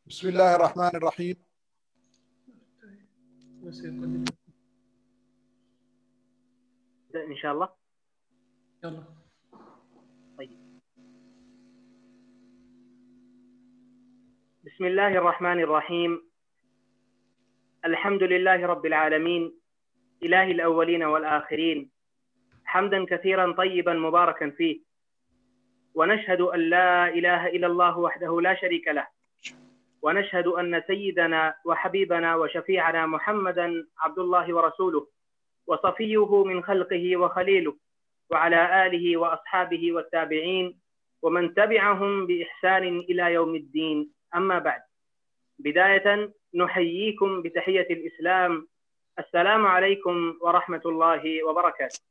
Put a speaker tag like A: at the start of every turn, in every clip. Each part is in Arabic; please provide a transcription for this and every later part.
A: بسم الله الرحمن الرحيم.
B: إن شاء الله.
C: يلا.
B: طيب. بسم الله الرحمن الرحيم. الحمد لله رب العالمين، إله الأولين والآخرين، حمدا كثيرا طيبا مباركا فيه، ونشهد أن لا إله إلا الله وحده لا شريك له، ونشهد أن سيدنا وحبيبنا وشفيعنا محمدا عبد الله ورسوله، وصفيه من خلقه وخليله، وعلى آله وأصحابه والتابعين ومن تبعهم بإحسان إلى يوم الدين. أما بعد، بداية نحييكم بتحية الإسلام، السلام عليكم ورحمة الله وبركاته.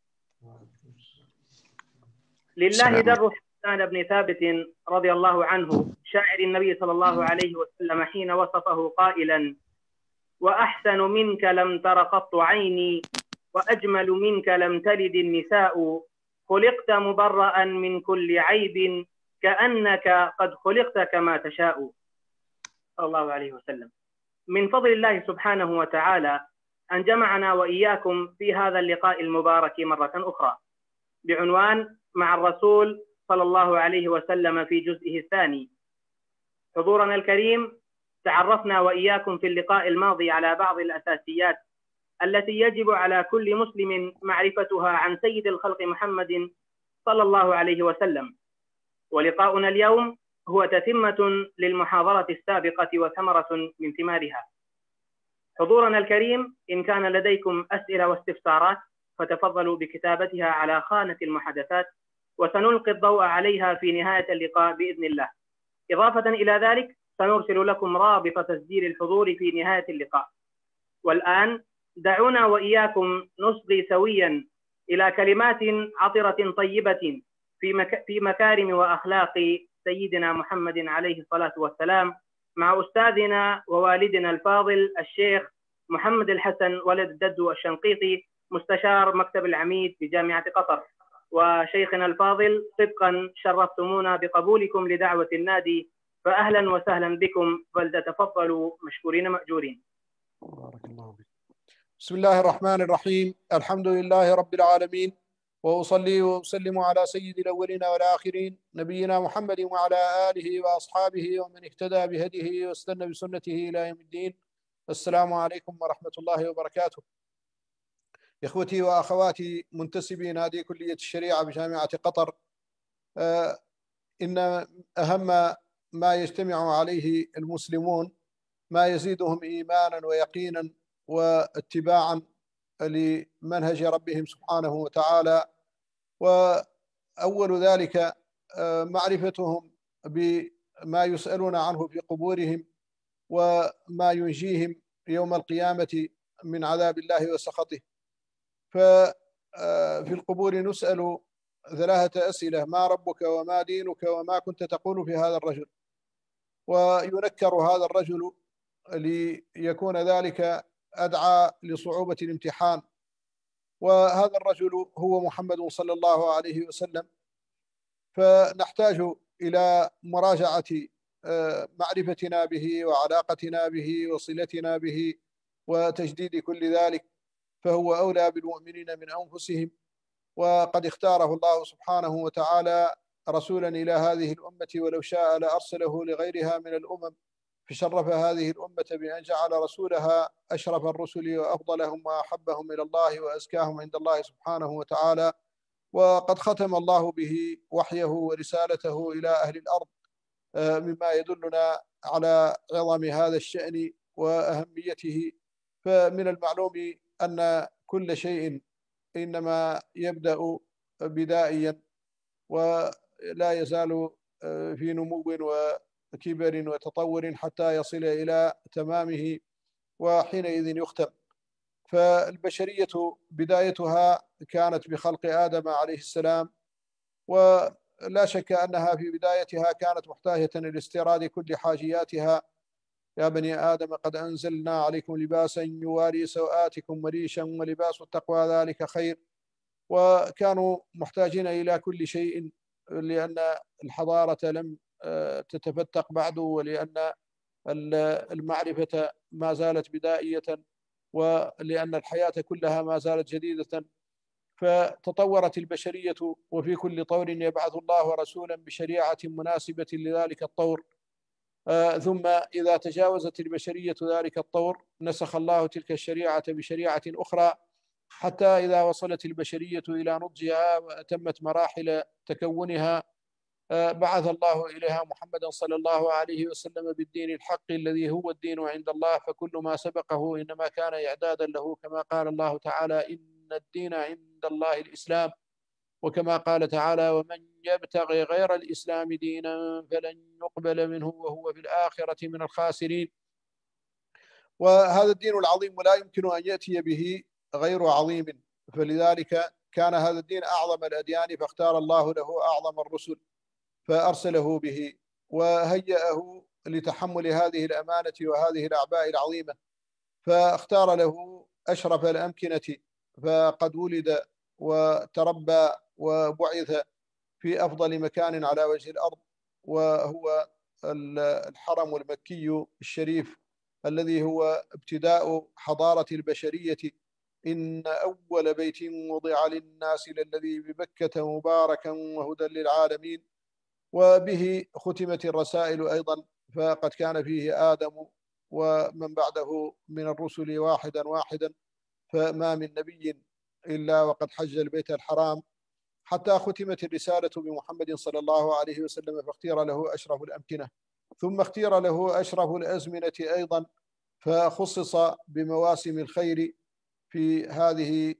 B: لله در حسان بن ثابت رضي الله عنه، شاعر النبي صلى الله عليه وسلم، حين وصفه قائلا: وأحسن منك لم تر قط عيني، وأجمل منك لم تلد النساء، خلقت مبرأ من كل عيب، كأنك قد خلقت كما تشاء. صلى الله عليه وسلم. من فضل الله سبحانه وتعالى أن جمعنا وإياكم في هذا اللقاء المبارك مرة أخرى بعنوان مع الرسول صلى الله عليه وسلم في جزئه الثاني. حضورنا الكريم، تعرفنا وإياكم في اللقاء الماضي على بعض الأساسيات التي يجب على كل مسلم معرفتها عن سيد الخلق محمد صلى الله عليه وسلم، ولقاؤنا اليوم هو تتمة للمحاضرة السابقة وثمرة من ثمارها. حضورنا الكريم، إن كان لديكم أسئلة واستفسارات فتفضلوا بكتابتها على خانة المحادثات، وسنلقي الضوء عليها في نهاية اللقاء بإذن الله. إضافة إلى ذلك، سنرسل لكم رابط تسجيل الحضور في نهاية اللقاء. والآن دعونا وإياكم نصغي سويا إلى كلمات عطرة طيبة في مكارم وأخلاق سيدنا محمد عليه الصلاة والسلام، مع أستاذنا ووالدنا الفاضل الشيخ محمد الحسن ولد الددو الشنقيطي، مستشار مكتب العميد بجامعة قطر. وشيخنا الفاضل، صدقا شرفتمونا بقبولكم لدعوة النادي، فأهلا وسهلا بكم، فلتتفضلوا مشكورين مأجورين.
A: بارك الله فيك. بسم الله الرحمن الرحيم. الحمد لله رب العالمين، وأصلي وأسلم على سيد الأولين والآخرين نبينا محمد وعلى آله وأصحابه ومن اهتدى بهديه واستنى بسنته إلى يوم الدين. السلام عليكم ورحمة الله وبركاته. إخوتي وأخواتي منتسبي نادي كلية الشريعة بجامعة قطر، إن أهم ما يجتمع عليه المسلمون ما يزيدهم إيمانا ويقينا واتباعا لمنهج ربهم سبحانه وتعالى، وأول ذلك معرفتهم بما يسألون عنه في قبورهم وما ينجيهم يوم القيامة من عذاب الله وسخطه. ففي القبور نسأل ثلاثة أسئلة: ما ربك وما دينك وما كنت تقول في هذا الرجل؟ وينكر هذا الرجل ليكون ذلك أدعى لصعوبة الامتحان، وهذا الرجل هو محمد صلى الله عليه وسلم. فنحتاج إلى مراجعة معرفتنا به وعلاقتنا به وصلتنا به وتجديد كل ذلك، فهو أولى بالمؤمنين من أنفسهم، وقد اختاره الله سبحانه وتعالى رسولا إلى هذه الأمة، ولو شاء لأرسله لغيرها من الأمم، فشرف هذه الأمة بأن جعل رسولها أشرف الرسل وأفضلهم وأحبهم إلى الله وأزكاهم عند الله سبحانه وتعالى. وقد ختم الله به وحيه ورسالته إلى أهل الأرض، مما يدلنا على عظم هذا الشأن وأهميته. فمن المعلوم أن كل شيء إنما يبدأ بدائيا، ولا يزال في نمو وكبر وتطور حتى يصل إلى تمامه، وحينئذ يختم. فالبشرية بدايتها كانت بخلق آدم عليه السلام، ولا شك أنها في بدايتها كانت محتاجة لاستيراد كل حاجياتها. يا بني آدم قد أنزلنا عليكم لباسا يواري سوآتكم وريشا ولباس التقوى ذلك خير. وكانوا محتاجين إلى كل شيء، لأن الحضارة لم تتفتق بعد، ولأن المعرفة ما زالت بدائية، ولأن الحياة كلها ما زالت جديدة، فتطورت البشرية، وفي كل طور يبعث الله رسولا بشريعة مناسبة لذلك الطور. ثم إذا تجاوزت البشرية ذلك الطور نسخ الله تلك الشريعة بشريعة أخرى، حتى إذا وصلت البشرية إلى نضجها وأتمت مراحل تكونها بعث الله إليها محمدا صلى الله عليه وسلم بالدين الحق الذي هو الدين عند الله، فكل ما سبقه إنما كان إعدادا له، كما قال الله تعالى: إن الدين عند الله الإسلام. وكما قال تعالى: ومن يبتغي غير الإسلام دينا فلن يقبل منه وهو في الآخرة من الخاسرين. وهذا الدين العظيم لا يمكن أن يأتي به غير عظيم، فلذلك كان هذا الدين أعظم الأديان، فاختار الله له أعظم الرسل فأرسله به وهيأه لتحمل هذه الأمانة وهذه الأعباء العظيمة، فاختار له أشرف الأمكنة، فقد ولد وتربى وبعث في أفضل مكان على وجه الأرض، وهو الحرم المكي الشريف الذي هو ابتداء حضارة البشرية. إن أول بيت وضع للناس للذي ببكة مباركا وهدى للعالمين. وبه ختمت الرسائل أيضا، فقد كان فيه آدم ومن بعده من الرسل واحدا واحدا، فما من نبي إلا وقد حج البيت الحرام، حتى ختمت الرسالة بمحمد صلى الله عليه وسلم، فاختير له أشرف الأمكنة، ثم اختير له أشرف الأزمنة أيضا، فخصص بمواسم الخير في هذه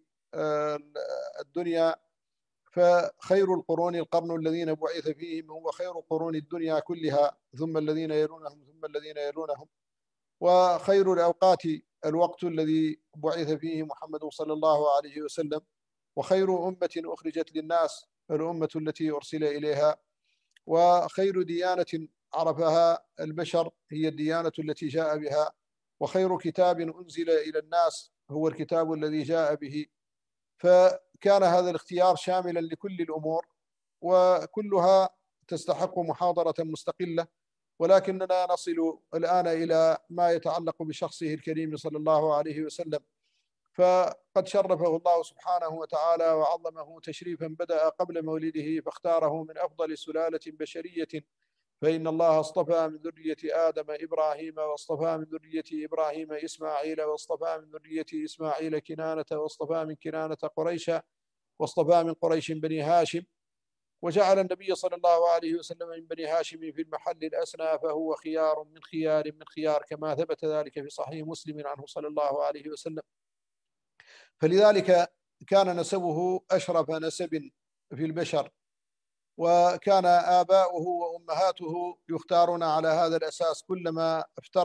A: الدنيا. فخير القرون القرن الذين بعث فيهم هو خير قرون الدنيا كلها، ثم الذين يلونهم ثم الذين يلونهم. وخير الأوقات الوقت الذي بعث فيه محمد صلى الله عليه وسلم. وخير أمة أخرجت للناس الأمة التي أرسل إليها. وخير ديانة عرفها البشر هي الديانة التي جاء بها. وخير كتاب أنزل إلى الناس هو الكتاب الذي جاء به. فكان هذا الاختيار شاملا لكل الأمور، وكلها تستحق محاضرة مستقلة، ولكننا نصل الآن إلى ما يتعلق بشخصه الكريم صلى الله عليه وسلم. فقد شرفه الله سبحانه وتعالى وعظمه تشريفا بدأ قبل مولده، فاختاره من أفضل سلالة بشرية. فإن الله اصطفى من ذرية آدم إبراهيم، واصطفى من ذرية إبراهيم إسماعيل، واصطفى من ذرية إسماعيل كنانة، واصطفى من كنانة قريشا، واصطفى من قريش بني هاشم، وجعل النبي صلى الله عليه وسلم من بني هاشم في المحل الأسنى، فهو خيار من خيار من خيار، كما ثبت ذلك في صحيح مسلم عنه صلى الله عليه وسلم. فلذلك كان نسبه أشرف نسب في البشر، وكان آباؤه وأمهاته يختارون على هذا الأساس. كلما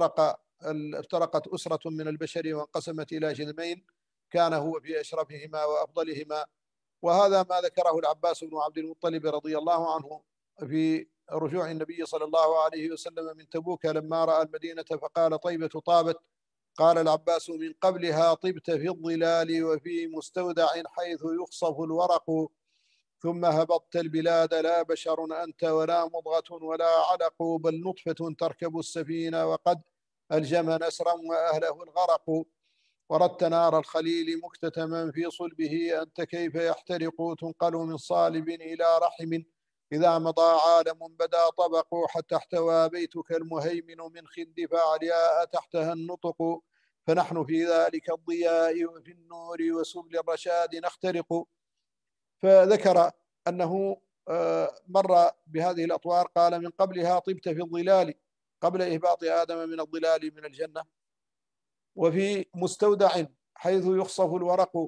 A: افترقت أسرة من البشر وانقسمت إلى جذمين كان هو في أشرفهما وأفضلهما. وهذا ما ذكره العباس بن عبد المطلب رضي الله عنه في رجوع النبي صلى الله عليه وسلم من تبوك لما رأى المدينة فقال: طيبة طابت. قال العباس: من قبلها طبت في الظلال وفي مستودع حيث يخصف الورق، ثم هبطت البلاد لا بشر أنت ولا مضغة ولا علق، بل نطفة تركب السفينة وقد ألجم نسرا وأهله الغرق. وردت نار الخليل مكتتما في صلبه أنت كيف يحترق، تنقل من صالب إلى رحم إذا مضى عالم بدا طبق، حتى احتوى بيتك المهيمن من خد فعلياء تحتها النطق، فنحن في ذلك الضياء وفي النور وسبل الرشاد نخترق. فذكر أنه مر بهذه الأطوار. قال: من قبلها طبت في الظلال، قبل إهباط آدم من الظلال من الجنة، وفي مستودع حيث يخصف الورق،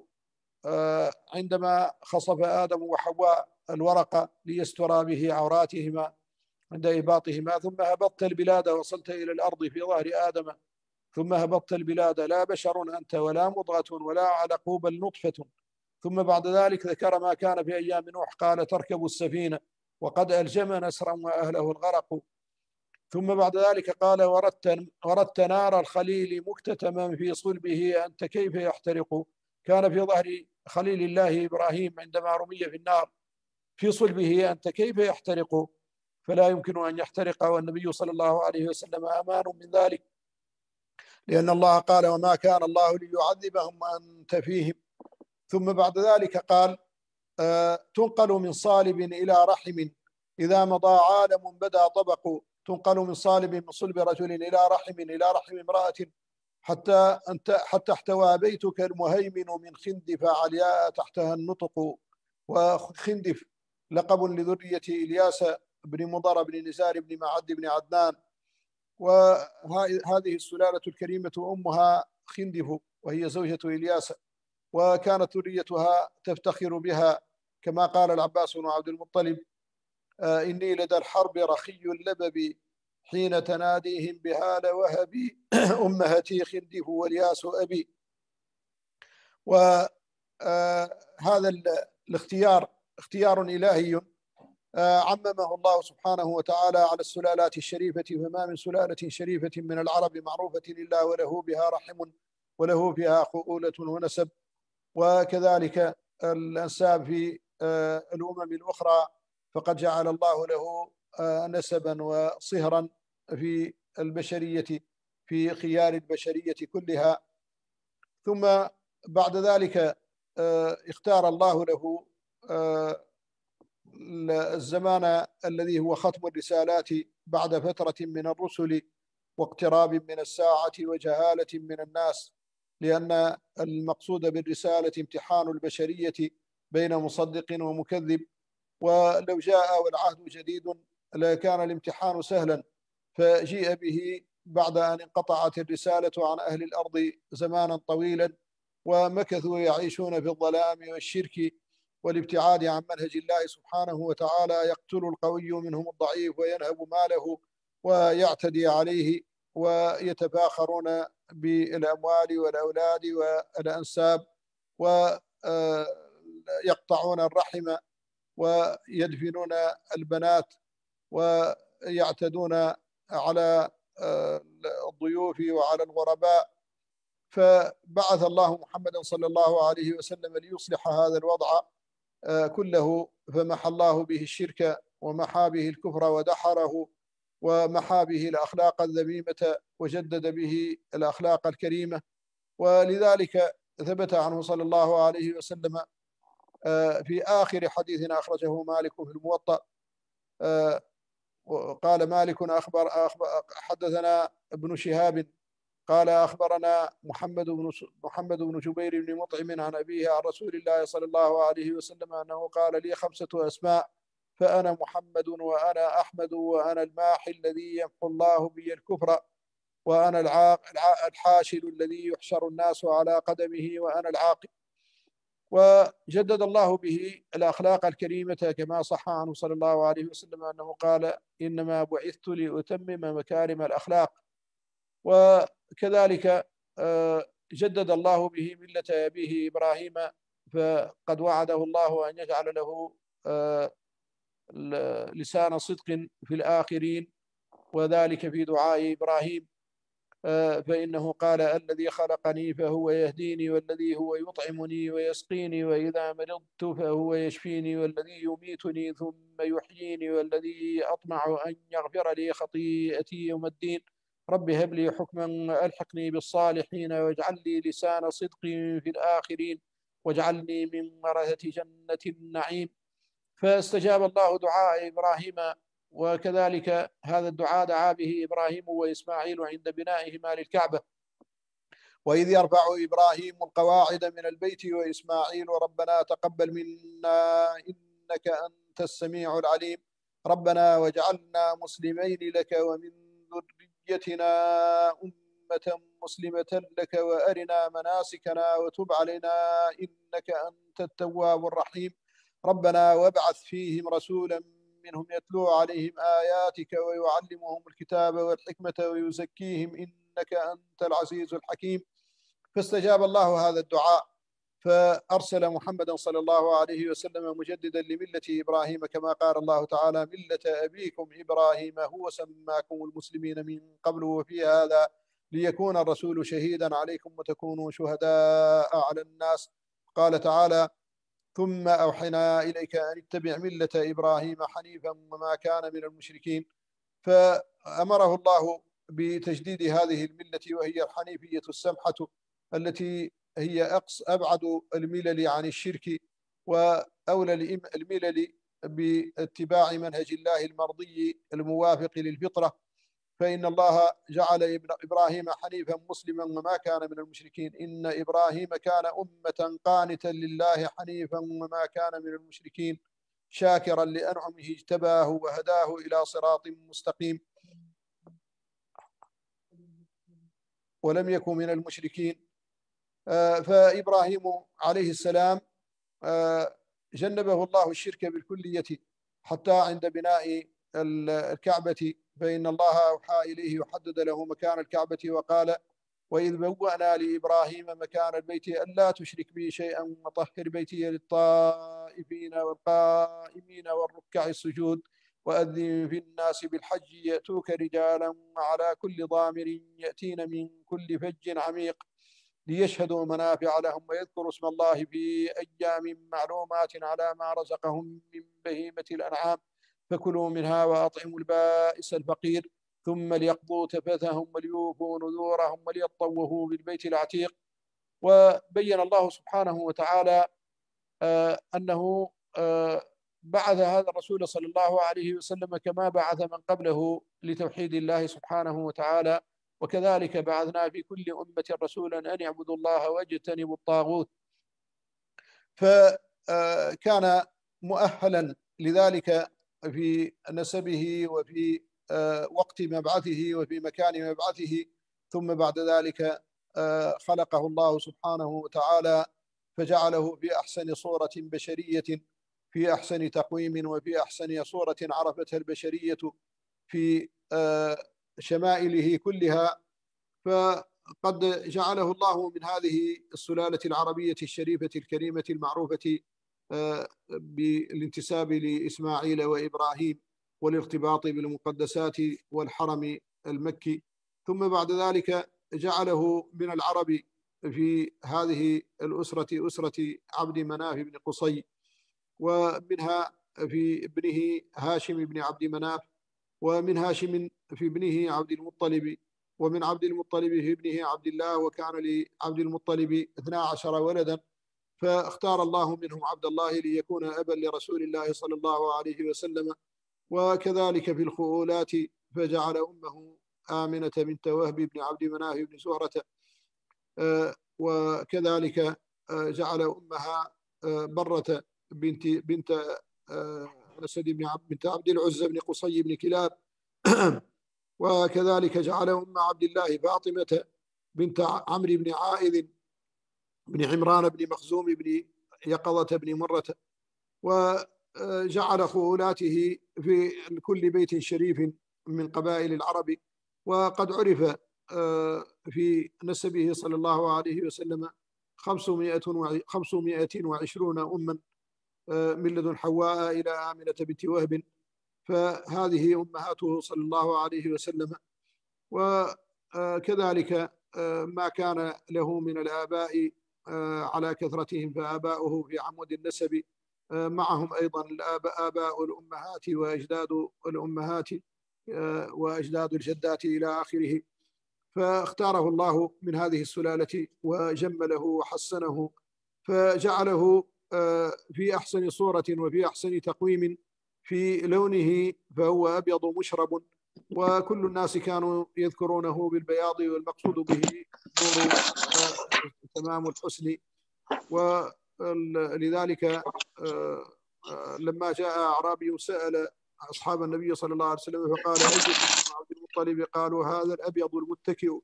A: عندما خصف آدم وحواء الورق ليسترى به عوراتهما عند إهباطهما. ثم هبطت البلاد، وصلت إلى الأرض في ظهر آدم. ثم هبطت البلاد لا بشر أنت ولا مضغة ولا علق بل نطفة. ثم بعد ذلك ذكر ما كان في أيام نوح. قال: تركب السفينة وقد ألجم نسرا وأهله الغرق. ثم بعد ذلك قال: وردت نار الخليل مكتتما في صلبه أنت كيف يحترق. كان في ظهر خليل الله إبراهيم عندما رمي في النار في صلبه أنت كيف يحترق. فلا يمكن أن يحترق، والنبي صلى الله عليه وسلم أمان من ذلك، لأن الله قال: وما كان الله ليعذبهم وأنت فيهم. ثم بعد ذلك قال: تنقل من صالب إلى رحم، إذا مضى عالم بدا طبق. تنقل من صالب، من صلب رجل، إلى رحم امرأة، حتى احتوى بيتك المهيمن من خندف علياء تحتها النطق. وخندف لقب لذرية إلياس بن مضر بن نزار بن معد بن عدنان، وهذه السلالة الكريمة أمها خندف، وهي زوجة إلياس، وكانت ذريتها تفتخر بها، كما قال العباس بن عبد المطلب: إني لدى الحرب رخي اللبب، حين تناديهم بهال وهبي أمهتي خندف والياس أبي. وهذا الاختيار اختيار إلهي عممه الله سبحانه وتعالى على السلالات الشريفة، فما من سلالة شريفة من العرب معروفة إلا وله بها رحم وله فيها خؤولة ونسب. وكذلك الأنساب في الأمم الأخرى، فقد جعل الله له نسبا وصهرا في البشرية، في خيار البشرية كلها. ثم بعد ذلك اختار الله له الزمان الذي هو ختم الرسالات بعد فترة من الرسل واقتراب من الساعة وجهالة من الناس، لأن المقصود بالرسالة امتحان البشرية بين مصدق ومكذب. ولو جاء والعهد جديد لكان الامتحان سهلا، فجيء به بعد أن انقطعت الرسالة عن أهل الأرض زمانا طويلا، ومكثوا يعيشون في الظلام والشرك والابتعاد عن منهج الله سبحانه وتعالى. يقتل القوي منهم الضعيف وينهب ماله ويعتدي عليه، ويتفاخرون بالأموال والأولاد والأنساب، ويقطعون الرحم ويدفنون البنات ويعتدون على الضيوف وعلى الغرباء. فبعث الله محمدا صلى الله عليه وسلم ليصلح هذا الوضع كله، فمحى الله به الشرك ومحى به الكفر ودحره، ومحى به الأخلاق الذميمة وجدد به الأخلاق الكريمة. ولذلك ثبت عنه صلى الله عليه وسلم في آخر حديث أخرجه مالك في الموطأ، قال مالك حدثنا ابن شهاب قال أخبرنا محمد بن جبير بن مطعم عن أبيه عن رسول الله صلى الله عليه وسلم أنه قال: لي 5 أسماء، فأنا محمد، وأنا أحمد، وأنا الماحي الذي يمحو الله بي الكفر، وأنا الحاشر الذي يحشر الناس على قدمه، وأنا العاقب. وجدد الله به الأخلاق الكريمة، كما صح عنه صلى الله عليه وسلم أنه قال: إنما بعثت لأتمم مكارم الأخلاق. وكذلك جدد الله به ملة أبيه إبراهيم، فقد وعده الله أن يجعل له لسان صدق في الآخرين، وذلك في دعاء إبراهيم، فإنه قال: الذي خلقني فهو يهديني، والذي هو يطعمني ويسقيني، وإذا مرضت فهو يشفيني، والذي يميتني ثم يحييني، والذي أطمع أن يغفر لي خطيئتي يوم الدين. رب هب لي حكما ألحقني بالصالحين، واجعل لي لسان صدق في الآخرين، واجعلني من ورثة جنة النعيم. فاستجاب الله دعاء إبراهيم، وكذلك هذا الدعاء دعا به إبراهيم وإسماعيل عند بنائهما للكعبة: وإذ يرفع إبراهيم القواعد من البيت وإسماعيل ربنا تقبل منا إنك أنت السميع العليم، ربنا واجعلنا مسلمين لك ومن ذريتنا أمة مسلمة لك وأرنا مناسكنا وتب علينا إنك أنت التواب الرحيم، ربنا وابعث فيهم رسولا منهم يتلو عليهم آياتك ويعلمهم الكتاب والحكمة ويزكيهم إنك أنت العزيز الحكيم. فاستجاب الله هذا الدعاء، فأرسل محمدا صلى الله عليه وسلم مجددا لملة إبراهيم، كما قال الله تعالى: ملة أبيكم إبراهيم هو سماكم المسلمين من قبل وفي هذا ليكون الرسول شهيدا عليكم وتكونوا شهداء على الناس. قال تعالى: ثم أوحينا إليك أن اتبع ملة إبراهيم حنيفا وما كان من المشركين. فأمره الله بتجديد هذه الملة، وهي الحنيفية السمحة التي هي أبعد الملل عن الشرك، وأولى الملل باتباع منهج الله المرضي الموافق للفطرة. فإن الله جعل إبراهيم حنيفا مسلما وما كان من المشركين. إن إبراهيم كان أمة قانتا لله حنيفا وما كان من المشركين شاكرا لأنعمه اجتباه وهداه إلى صراط مستقيم ولم يكن من المشركين. فإبراهيم عليه السلام جنبه الله الشرك بالكلية حتى عند بناء الكعبة، فإن الله أوحى إليه وحدد له مكان الكعبة وقال: وإذ بوأنا لإبراهيم مكان البيت ألا تشرك بي شيئا وطهر بيتي للطائفين والقائمين والركع السجود وأذن في الناس بالحج يأتوك رجالا وعلى كل ضامر يأتين من كل فج عميق ليشهدوا منافع لهم ويذكروا اسم الله في أيام معلومات على ما رزقهم من بهيمة الأنعام فكلوا منها وأطعموا البائس الفقير ثم ليقضوا تفثهم وليوفوا نذورهم وليطوفوا بالبيت العتيق. وبين الله سبحانه وتعالى أنه بعث هذا الرسول صلى الله عليه وسلم كما بعث من قبله لتوحيد الله سبحانه وتعالى، وكذلك بعثنا في كل أمة رسولا أن يعبدوا الله واجتنبوا الطاغوت. فكان مؤهلا لذلك في نسبه وفي وقت مبعثه وفي مكان مبعثه. ثم بعد ذلك خلقه الله سبحانه وتعالى فجعله في أحسن صورة بشرية، في أحسن تقويم وفي أحسن صورة عرفتها البشرية في شمائله كلها. فقد جعله الله من هذه السلالة العربية الشريفة الكريمة المعروفة بالانتساب لإسماعيل وإبراهيم والارتباط بالمقدسات والحرم المكي. ثم بعد ذلك جعله من العرب في هذه الأسرة، أسرة عبد مناف بن قصي، ومنها في ابنه هاشم بن عبد مناف، ومن هاشم في ابنه عبد المطلب، ومن عبد المطلب في ابنه عبد الله، وكان لعبد المطلب 12 ولدا، فاختار الله منهم عبد الله ليكون أبا لرسول الله صلى الله عليه وسلم. وكذلك في الخؤولات فجعل أمه آمنة بنت وهب بن عبد مناف بن زهرة، وكذلك جعل أمها برة بنت أسد بنت عبد العزى بن قصي بن كلاب. وكذلك جعل أم عبد الله فاطمة بنت عمرو بن عائذ بن عمران بن مخزوم بن يقظة بن مرة. وجعل خؤولاته في كل بيت شريف من قبائل العرب. وقد عرف في نسبه صلى الله عليه وسلم 520 أما من لدن حواء إلى آمنة بنت وهب، فهذه أمهاته صلى الله عليه وسلم. وكذلك ما كان له من الآباء على كثرتهم فآباؤه في عمود النسب، معهم أيضا آباء الأمهات وأجداد الأمهات وأجداد الجدات إلى آخره. فاختاره الله من هذه السلالة وجمله وحسنه، فجعله في أحسن صورة وفي أحسن تقويم. في لونه فهو أبيض مشرب، وكل الناس كانوا يذكرونه بالبياض، والمقصود به نور تمام الحسن. ولذلك لما جاء أعرابي سأل أصحاب النبي صلى الله عليه وسلم فقال: أيكم عبد المطلب؟ قالوا: هذا الأبيض المتكئ،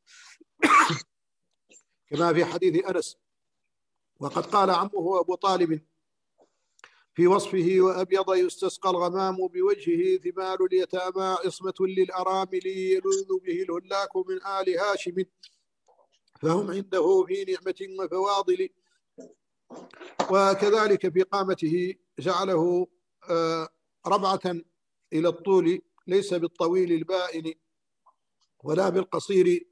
A: كما في حديث أنس. وقد قال عمه أبو طالب في وصفه: وأبيض يستسقى الغمام بوجهه ثمال اليتامى عصمة للأرامل يلوذ به الهلاك من آل هاشم فهم عنده في نعمة وفواضل. وكذلك في قامته جعله ربعة إلى الطول، ليس بالطويل البائن ولا بالقصير.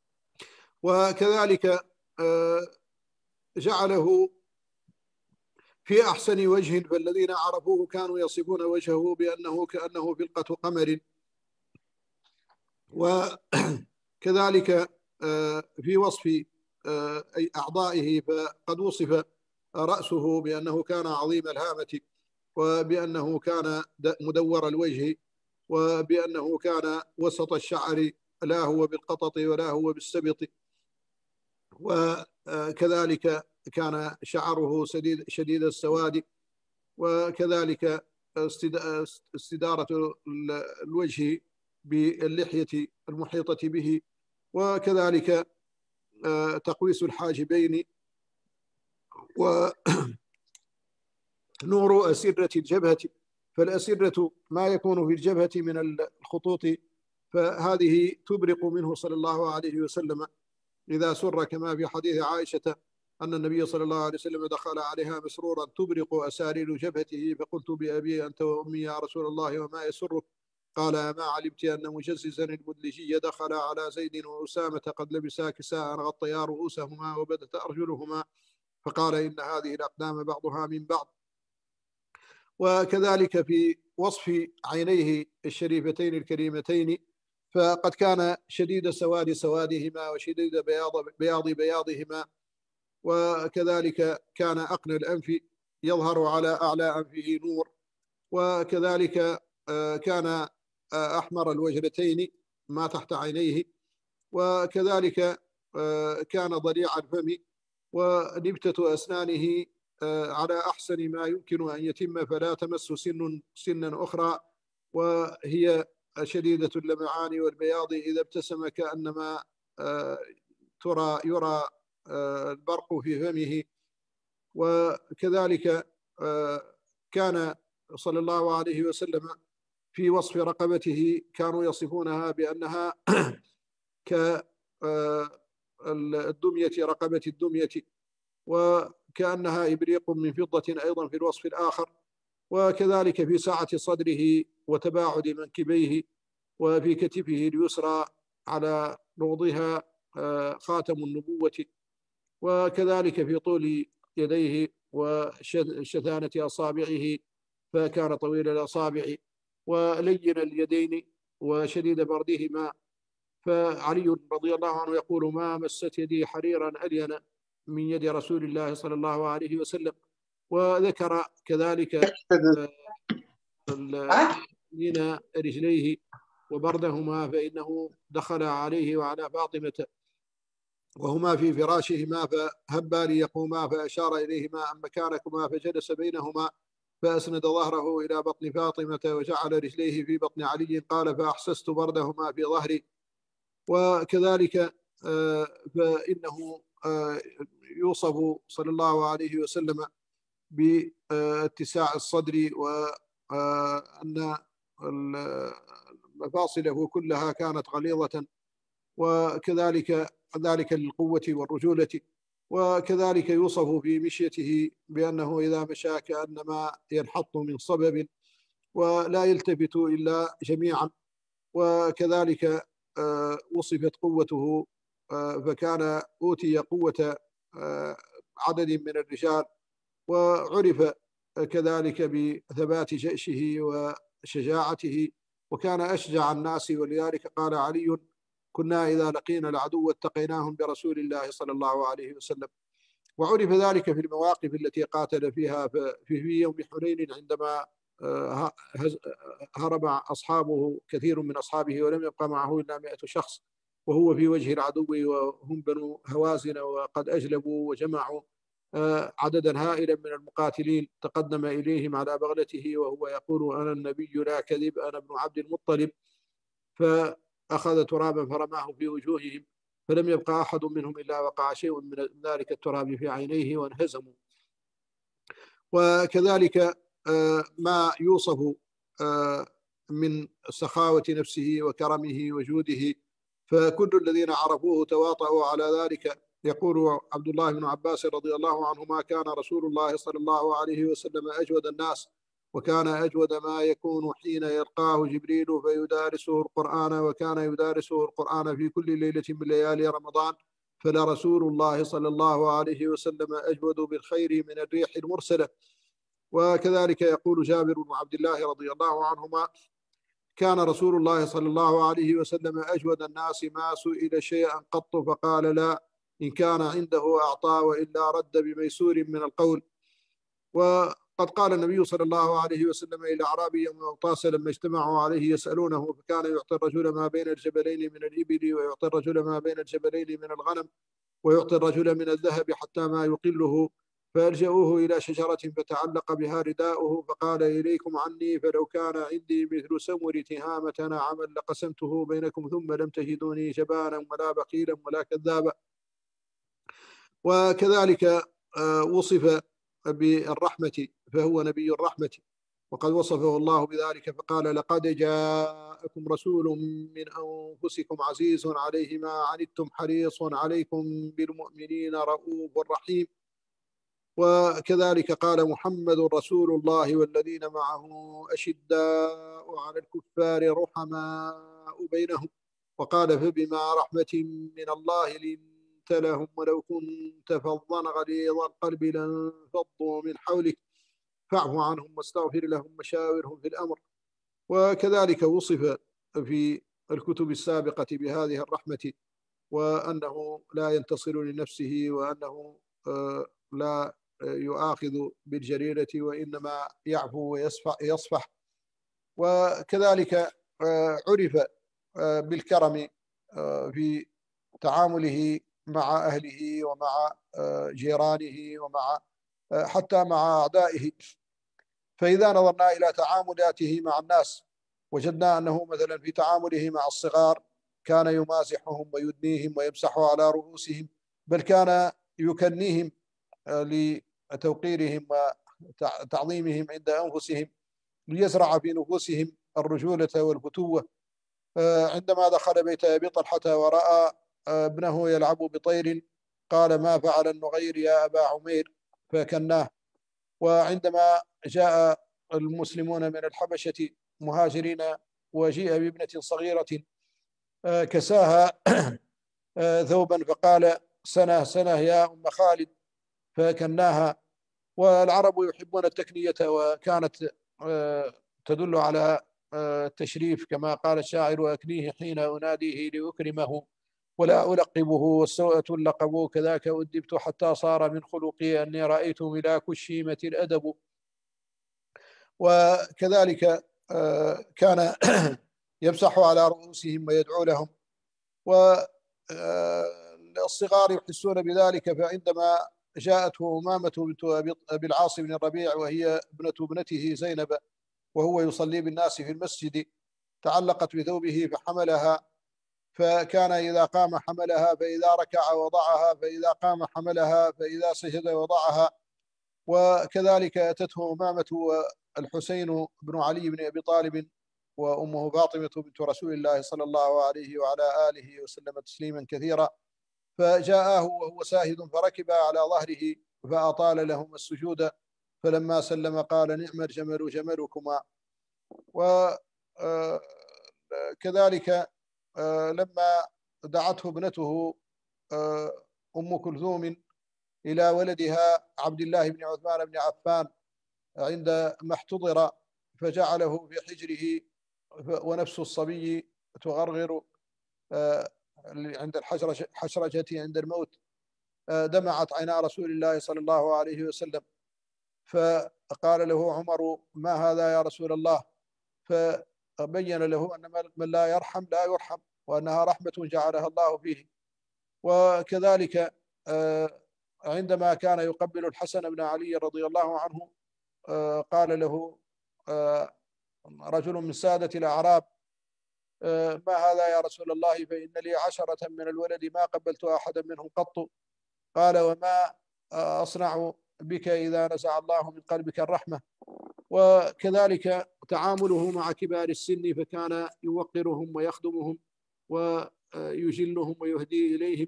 A: وكذلك جعله في أحسن وجه، فالذين عرفوه كانوا يصفون وجهه بأنه كأنه فلقة قمر. وكذلك في وصف أي أعضائه فقد وصف رأسه بأنه كان عظيم الهامة، وبأنه كان مدور الوجه، وبأنه كان وسط الشعر لا هو بالقطط ولا هو بالسبط، وكذلك كان شعره شديد السواد، وكذلك استدارة الوجه باللحية المحيطة به، وكذلك تقويس الحاجبين، ونور أسرة الجبهة. فالأسرة ما يكون في الجبهة من الخطوط فهذه تبرق منه صلى الله عليه وسلم إذا سر، كما في حديث عائشة أن النبي صلى الله عليه وسلم دخل عليها مسرورا تبرق أسارير جبهته، فقلت بأبي أنت وأمي يا رسول الله وما يسرك؟ قال ما علمت أن مجززا المدلجي دخل على زيد وأسامة قد لبسا كساء غطيا رؤوسهما وبدت أرجلهما، فقال إن هذه الأقدام بعضها من بعض. وكذلك في وصف عينيه الشريفتين الكريمتين فقد كان شديد سواد سوادهما وشديد بياضهما، وكذلك كان أقنى الأنف يظهر على أعلى أنفه نور، وكذلك كان أحمر الوجنتين ما تحت عينيه، وكذلك كان ضليع الفم ونبتة أسنانه على أحسن ما يمكن أن يتم، فلا تمس سنا أخرى، وهي شديدة اللمعان والبياض إذا ابتسم كأنما يرى البرق في فمه. وكذلك كان صلى الله عليه وسلم في وصف رقبته كانوا يصفونها بأنها كالدمية، رقبة الدمية، وكأنها إبريق من فضة أيضا في الوصف الآخر. وكذلك في سعة صدره وتباعد منكبيه، وفي كتفه اليسرى على روضها خاتم النبوة، وكذلك في طول يديه وشثانة أصابعه فكان طويل الأصابع ولين اليدين وشديد بردهما. فعلي رضي الله عنه يقول ما مست يدي حريرا ألين من يد رسول الله صلى الله عليه وسلم. وذكر كذلك لين رجليه وبردهما، فإنه دخل عليه وعلى فاطمة وهما في فراشهما فهبا ليقوما فأشار إليهما أن مكانكما، فجلس بينهما فأسند ظهره إلى بطن فاطمة وجعل رجليه في بطن علي، قال فأحسست بردهما في ظهري. وكذلك فإنه يوصف صلى الله عليه وسلم باتساع الصدر، وأن مفاصله كلها كانت غليظة، وكذلك للقوة والرجولة. وكذلك يوصف في مشيته بأنه إذا مشى كأنما ينحط من صبب ولا يلتفت إلا جميعا. وكذلك وصفت قوته فكان أوتي قوة عدد من الرجال، وعرف كذلك بثبات جأشه وشجاعته، وكان أشجع الناس. ولذلك قال علي كنا إذا لقينا العدو اتقيناهم برسول الله صلى الله عليه وسلم. وعرف ذلك في المواقف التي قاتل فيها في يوم حنين عندما هرب أصحابه كثير من أصحابه ولم يبقى معه إلا 100 شخص وهو في وجه العدو وهم بنو هوازن، وقد أجلبوا وجمعوا عددا هائلا من المقاتلين. تقدم إليهم على بغلته وهو يقول أنا النبي لا كذب أنا ابن عبد المطلب، فأخذ ترابا فرماه في وجوههم فلم يبقى أحد منهم إلا وقع شيء من ذلك التراب في عينيه وانهزموا. وكذلك ما يوصف من سخاوة نفسه وكرمه وجوده، فكل الذين عرفوه تواطؤوا على ذلك. يقول عبد الله بن عباس رضي الله عنهما كان رسول الله صلى الله عليه وسلم أجود الناس، وكان أجود ما يكون حين يلقاه جبريل فيدارسه القرآن، وكان يدارسه القرآن في كل ليلة من ليالي رمضان، فلرسول الله صلى الله عليه وسلم أجود بالخير من الريح المرسلة. وكذلك يقول جابر بن عبد الله رضي الله عنهما: كان رسول الله صلى الله عليه وسلم أجود الناس، ما سئل شيئا قط فقال لا، إن كان عنده أعطى وإلا رد بميسور من القول. وقد قال النبي صلى الله عليه وسلم إلى أعرابي يوم أوطاس لما اجتمعوا عليه يسألونه، فكان يعطي الرجل ما بين الجبلين من الإبل، ويعطي الرجل ما بين الجبلين من الغنم، ويعطي الرجل من الذهب حتى ما يقله، فألجأوه إلى شجرة فتعلق بها رداؤه، فقال: إليكم عني، فلو كان عندي مثل سمر تهامة نعما لقسمته بينكم، ثم لم تجدوني جبانا ولا بخيلا ولا كذابا. وكذلك وصف بالرحمة، فهو نبي الرحمة، وقد وصفه الله بذلك فقال: لقد جاءكم رسول من أنفسكم عزيز عليه ما عنتم حريص عليكم بالمؤمنين رؤوف رحيم. وكذلك قال: محمد رسول الله والذين معه أشداء على الكفار رحماء بينهم. وقال: فبما رحمة من الله لنت لهم، ولو كنت فظا غليظ القلب لانفضوا من حولك، فاعف عنهم واستغفر لهم وشاورهم في الأمر. وكذلك وصف في الكتب السابقة بهذه الرحمة، وأنه لا ينتصر لنفسه، وأنه لا يؤاخذ بالجريرة، وإنما يعفو ويصفح. وكذلك عرف بالكرم في تعامله مع أهله ومع جيرانه ومع حتى مع أعدائه. فإذا نظرنا إلى تعاملاته مع الناس وجدنا أنه مثلا في تعامله مع الصغار كان يمازحهم ويدنيهم ويمسح على رؤوسهم، بل كان يكنيهم لتوقيرهم وتعظيمهم عند أنفسهم، ليزرع في نفوسهم الرجولة والفتوة. عندما دخل بيت أبي طلحة ورأى ابنه يلعب بطير قال: ما فعل النغير يا أبا عمير؟ فكناه. وعندما جاء المسلمون من الحبشة مهاجرين وجيء بابنة صغيرة كساها ثوبا فقال: سنة سنة يا أم خالد، فكناها. والعرب يحبون التكنية، وكانت تدل على التشريف، كما قال الشاعر: وأكنيه حين أناديه لأكرمه ولا ألقبه، والسوءة اللقب كذاك أدبت حتى صار من خلقي أني رأيت ملاك الشيمة الأدب. وكذلك كان يمسح على رؤوسهم ويدعو لهم، والصغار يحسون بذلك. فعندما جاءته أمامة بنت أبي العاص بن الربيع وهي ابنة ابنته زينب وهو يصلي بالناس في المسجد، تعلقت بثوبه فحملها، فكان إذا قام حملها، فإذا ركع وضعها، فإذا قام حملها، فإذا سجد وضعها. وكذلك أتته أمامة والحسين بن علي بن أبي طالب وأمه فاطمة بنت رسول الله صلى الله عليه وعلى آله وسلم تسليما كثيرا، فجاءه وهو ساهد فركب على ظهره فأطال لهم السجود، فلما سلم قال: نعم الجمل جملكما. وكذلك لما دعته ابنته أم كلثوم إلى ولدها عبد الله بن عثمان بن عفان عندما احتضر، فجعله في حجره ونفس الصبي تغرغر عند الحشرجة عند الموت، دمعت عينا رسول الله صلى الله عليه وسلم، فقال له عمر: ما هذا يا رسول الله؟ فبين له أن من لا يرحم لا يرحم، وأنها رحمة جعلها الله فيه. وكذلك عندما كان يقبل الحسن بن علي رضي الله عنه قال له رجل من سادة الأعراب: ما هذا يا رسول الله؟ فإن لي 10 من الولد ما قبلت أحدا منهم قط. قال: وما أصنع بك إذا نزع الله من قلبك الرحمة. وكذلك تعامله مع كبار السن، فكان يوقرهم ويخدمهم ويجلهم ويهدي إليهم،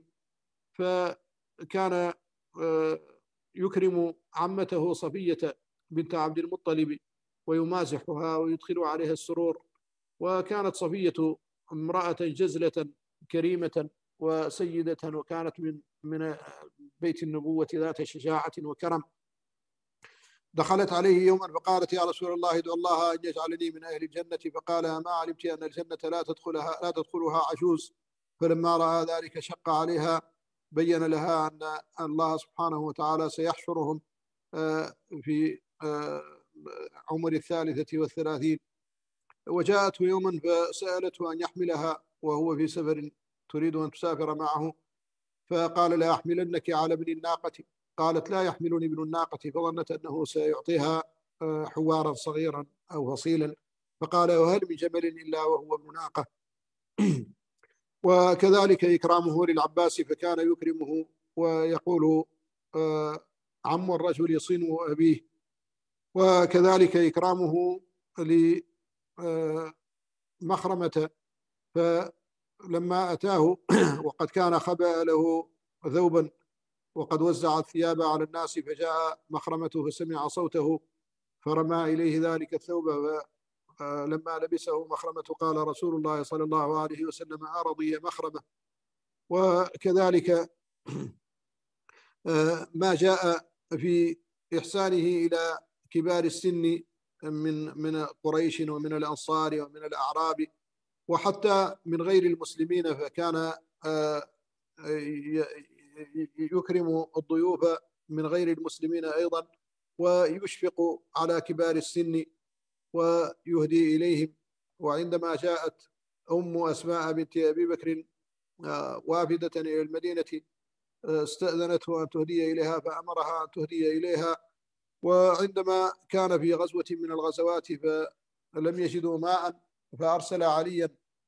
A: فكان يكرم عمته صفية بنت عبد المطلب ويمازحها ويدخل عليها السرور. وكانت صفية امرأة جزلة كريمة وسيدة، وكانت من بيت النبوة ذات شجاعة وكرم. دخلت عليه يوما فقالت يا رسول الله ادعو الله أن يجعلني من أهل الجنة، فقال ما علمت أن الجنة لا تدخلها عجوز. فلما رأى ذلك شق عليها، بين لها أن الله سبحانه وتعالى سيحشرهم في عمر 33. وجاءته يوما فسألته أن يحملها وهو في سفر تريد أن تسافر معه، فقال لا أحملنك على ابن الناقة. قالت لا يحملني ابن الناقة، فظنت أنه سيعطيها حوارا صغيرا أو فصيلا، فقال وهل من جمل إلا وهو ابن ناقة. وكذلك إكرامه للعباس، فكان يكرمه ويقول عم الرجل صنو أبيه. وكذلك إكرامه لمخرمة، فلما أتاه وقد كان خبأ له ثوبا وقد وزع الثياب على الناس، فجاء مخرمته فسمع صوته فرمى إليه ذلك الثوب، فلما لبسه مخرمة قال رسول الله صلى الله عليه وسلم أرضي مخرمة. وكذلك ما جاء في إحسانه إلى كبار السن من قريش ومن الأنصار ومن الأعراب وحتى من غير المسلمين، فكان يكرم الضيوف من غير المسلمين أيضا، ويشفق على كبار السن ويهدي إليهم. وعندما جاءت أم أسماء بنت أبي بكر وافدة إلى المدينة، استأذنته أن تهدي إليها فأمرها أن تهدي إليها. وعندما كان في غزوة من الغزوات فلم يجدوا ماء، فأرسل عليا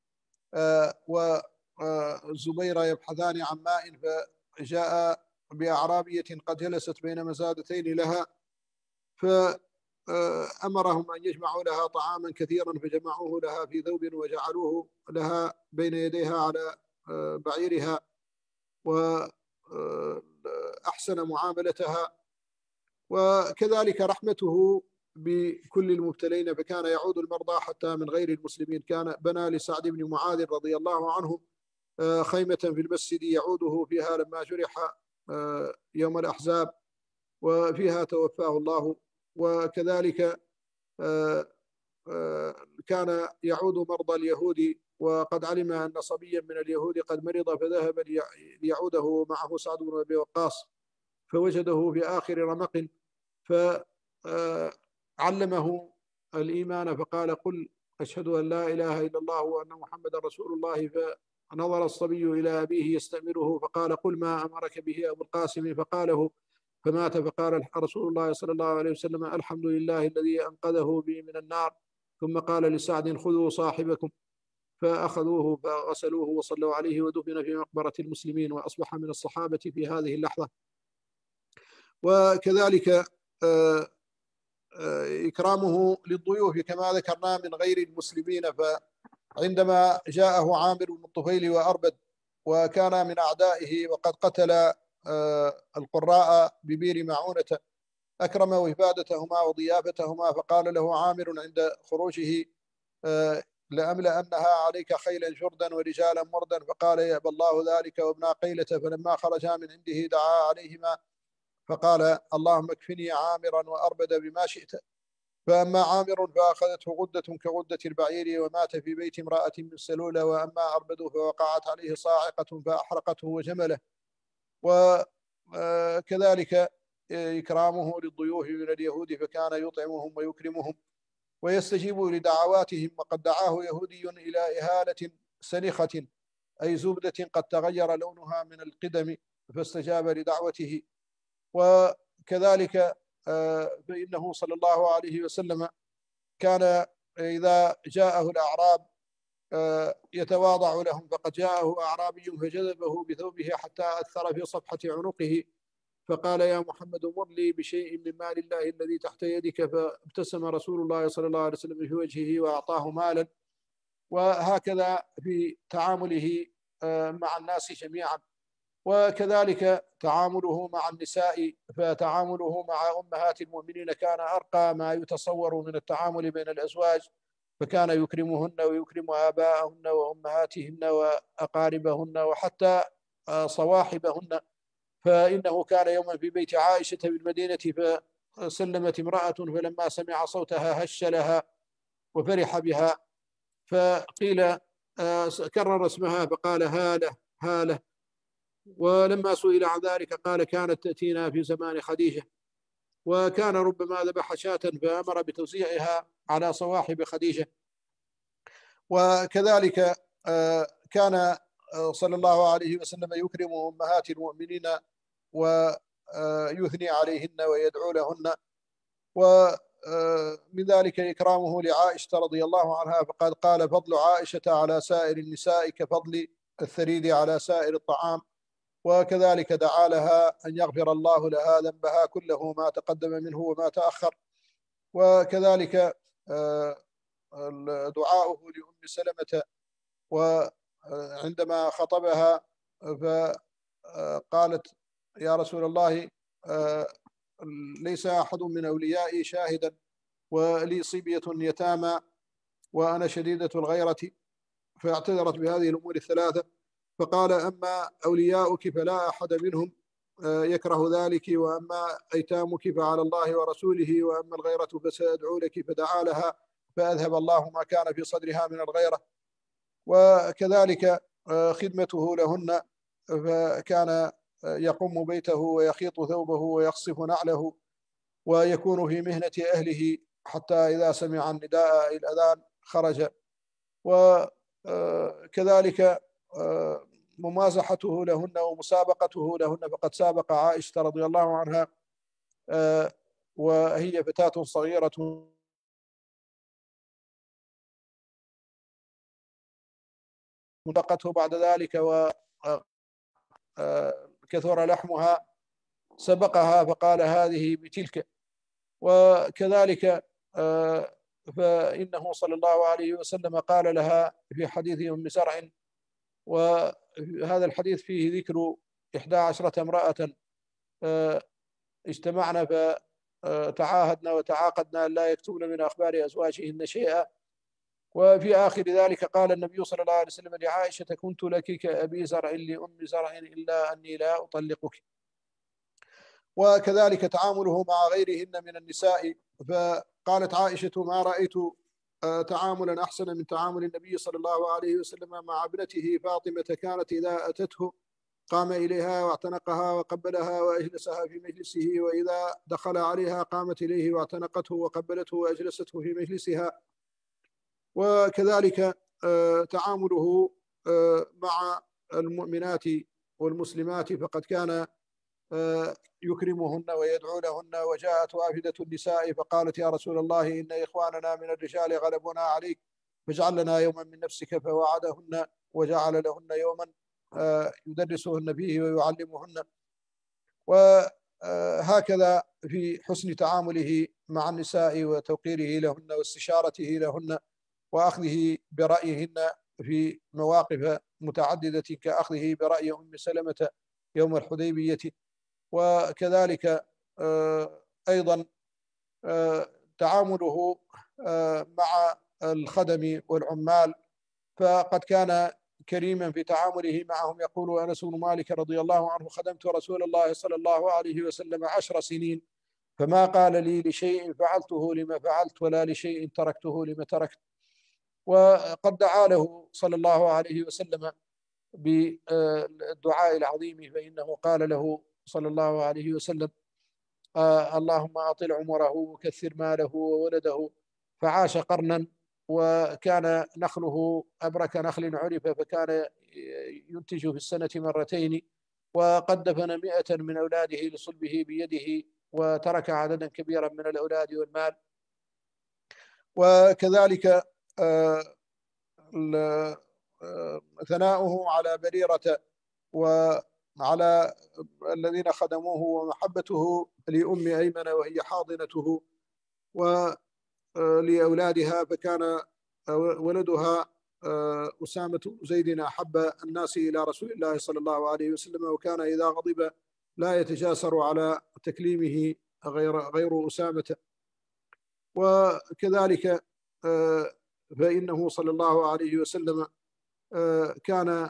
A: وزبير يبحثان عن ماء، فجاء بأعرابية قد جلست بين مزادتين لها، فأمرهم أن يجمعوا لها طعاما كثيرا، فجمعوه لها في ثوب وجعلوه لها بين يديها على بعيرها، وأحسن معاملتها. وكذلك رحمته بكل المبتلين، فكان يعود المرضى حتى من غير المسلمين. كان بنى لسعد بن معاذ رضي الله عنه خيمة في المسجد يعوده فيها لما جرح يوم الأحزاب، وفيها توفاه الله. وكذلك كان يعود مرضى اليهود، وقد علم أن صبيا من اليهود قد مرض، فذهب ليعوده معه سعد بن أبي وقاص، فوجده في آخر رمق، فعلمه الإيمان، فقال قل أشهد أن لا إله إلا الله وأن محمد رسول الله. فنظر الصبي إلى أبيه يستأمره، فقال قل ما أمرك به أبو القاسم، فقاله فمات. فقال رسول الله صلى الله عليه وسلم الحمد لله الذي أنقذه بي من النار. ثم قال لسعد خذوا صاحبكم، فأخذوه فغسلوه وصلوا عليه ودفن في مقبرة المسلمين، وأصبح من الصحابة في هذه اللحظة. وكذلك إكرامه للضيوف كما ذكرنا من غير المسلمين، فعندما جاءه عامر بن الطفيل وأربد وكان من أعدائه وقد قتل القراء ببير معونة، أكرم وفادتهما وضيافتهما، فقال له عامر عند خروجه لأملأنها عليك خيلا جردا ورجالا مردا، فقال يأبى الله ذلك وابنا قيلة. فلما خرجا من عنده دعا عليهما فقال اللهم اكفني عامرا وأربد بما شئت. فأما عامر فأخذته غدة كغدة البعير ومات في بيت امرأة من سلولة، وأما أربد فوقعت عليه صاعقة فأحرقته وجمله. وكذلك إكرامه للضيوف من اليهود، فكان يطعمهم ويكرمهم ويستجيب لدعواتهم. وقد دعاه يهودي إلى إهالة سنخة أي زبدة قد تغير لونها من القدم، فاستجاب لدعوته. وكذلك فإنه صلى الله عليه وسلم كان إذا جاءه الأعراب يتواضع لهم، فقد جاءه أعرابي فجذبه بثوبه حتى أثر في صفحة عنقه، فقال يا محمد مر لي بشيء من مال الله الذي تحت يدك، فابتسم رسول الله صلى الله عليه وسلم في وجهه وأعطاه مالا. وهكذا في تعامله مع الناس جميعا. وكذلك تعامله مع النساء، فتعامله مع أمهات المؤمنين كان أرقى ما يتصور من التعامل بين الأزواج، فكان يكرمهن ويكرم آباءهن وأمهاتهن وأقاربهن وحتى صواحبهن. فإنه كان يوما في بيت عائشة بالمدينة سلمت امرأة فلما سمع صوتها هش لها وفرح بها، فقيل كرر اسمها فقال هالة هالة. ولما سئل عن ذلك قال كانت تأتينا في زمان خديجة، وكان ربما ذبح شاة فأمر بتوزيعها على صواحب خديجة. وكذلك كان صلى الله عليه وسلم يكرم أمهات المؤمنين ويثني عليهن ويدعو لهن. ومن ذلك إكرامه لعائشة رضي الله عنها، فقد قال فضل عائشة على سائر النساء كفضل الثريد على سائر الطعام. وكذلك دعا لها أن يغفر الله لها ذنبها كله ما تقدم منه وما تأخر. وكذلك دعاؤه لأم سلمة وعندما خطبها فقالت يا رسول الله ليس أحد من أوليائي شاهدا ولي صبية يتامى وأنا شديدة الغيرة، فاعتذرت بهذه الأمور الثلاثة. فقال أما أولياؤك فلا أحد منهم يكره ذلك، وأما أيتامك فعلى الله ورسوله، وأما الغيرة فسأدعو لك. فدعا لها فأذهب الله ما كان في صدرها من الغيرة. وكذلك خدمته لهن، فكان يقوم بيته ويخيط ثوبه ويقصف نعله ويكون في مهنة أهله حتى إذا سمع النداء الأذان خرج. وكذلك ممازحته لهن ومسابقته لهن، فقد سابق عائشة رضي الله عنها وهي فتاة صغيرة مدقته بعد ذلك وكثر لحمها سبقها فقال هذه بتلك. وكذلك فإنه صلى الله عليه وسلم قال لها في حديث أم زرع، وهذا الحديث فيه ذكر 11 امرأة اجتمعنا فتعاهدنا وتعاقدنا أن لا يكتبن من أخبار أزواجهن شيئا. وفي آخر ذلك قال النبي صلى الله عليه وسلم لعائشة كنت لك كأبي زرع لأم زرع إلا أني لا أطلقك. وكذلك تعامله مع غيرهن من النساء، فقالت عائشة ما رأيت تعاملا أحسن من تعامل النبي صلى الله عليه وسلم مع ابنته فاطمة، كانت إذا أتته قام إليها واعتنقها وقبلها وأجلسها في مجلسه، وإذا دخل عليها قامت إليه واعتنقته وقبلته وأجلسته في مجلسها. وكذلك تعامله مع المؤمنات والمسلمات، فقد كان يكرمهن ويدعو لهن. وجاءت وافدة النساء فقالت يا رسول الله إن إخواننا من الرجال غلبونا عليك فاجعل لنا يوما من نفسك، فوعدهن وجعل لهن يوما يدرسهن فيه ويعلمهن. وهكذا في حسن تعامله مع النساء وتوقيره لهن واستشارته لهن وأخذه برأيهن في مواقف متعددة كأخذه برأي أم سلمة يوم الحديبية. وكذلك أيضا تعامله مع الخدم والعمال، فقد كان كريما في تعامله معهم. يقول أنس بن مالك رضي الله عنه خدمت رسول الله صلى الله عليه وسلم 10 سنين فما قال لي لشيء فعلته لما فعلت ولا لشيء تركته لما تركت. وقد دعا له صلى الله عليه وسلم بالدعاء العظيم، فإنه قال له صلى الله عليه وسلم اللهم أطل عمره وكثر ماله وولده، فعاش قرنا وكان نخله أبرك نخل عرف، فكان ينتج في السنة 2 مرتين، وقد دفن 100 من أولاده لصلبه بيده، وترك عددا كبيرا من الأولاد والمال. وكذلك ثناؤه على بريرة وعلى الذين خدموه، ومحبته لأم أيمن وهي حاضنته ولأولادها، فكان ولدها أسامة زيد أحب الناس إلى رسول الله صلى الله عليه وسلم، وكان إذا غضب لا يتجاسر على تكليمه غير أسامة. وكذلك فإنه صلى الله عليه وسلم كان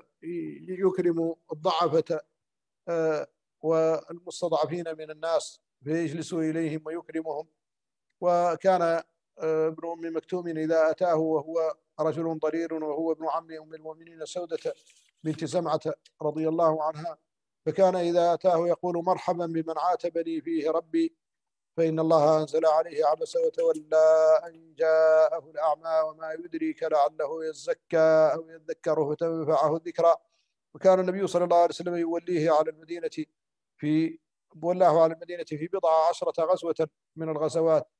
A: يكرم الضعفة والمستضعفين من الناس، فيجلس إليهم ويكرمهم. وكان ابن أم مكتوم إذا أتاه وهو رجل ضرير وهو ابن عم أم المؤمنين سودة بنت زمعة رضي الله عنها، فكان إذا أتاه يقول مرحبا بمن عاتبني فيه ربي، فإن الله أنزل عليه عبس وتولى أن جاءه الأعمى وما يدريك لعله يزكى أو يذكر فتنفعه الذكرى. وكان النبي صلى الله عليه وسلم يوليه على المدينة والله على المدينة في 19 غزوة من الغزوات.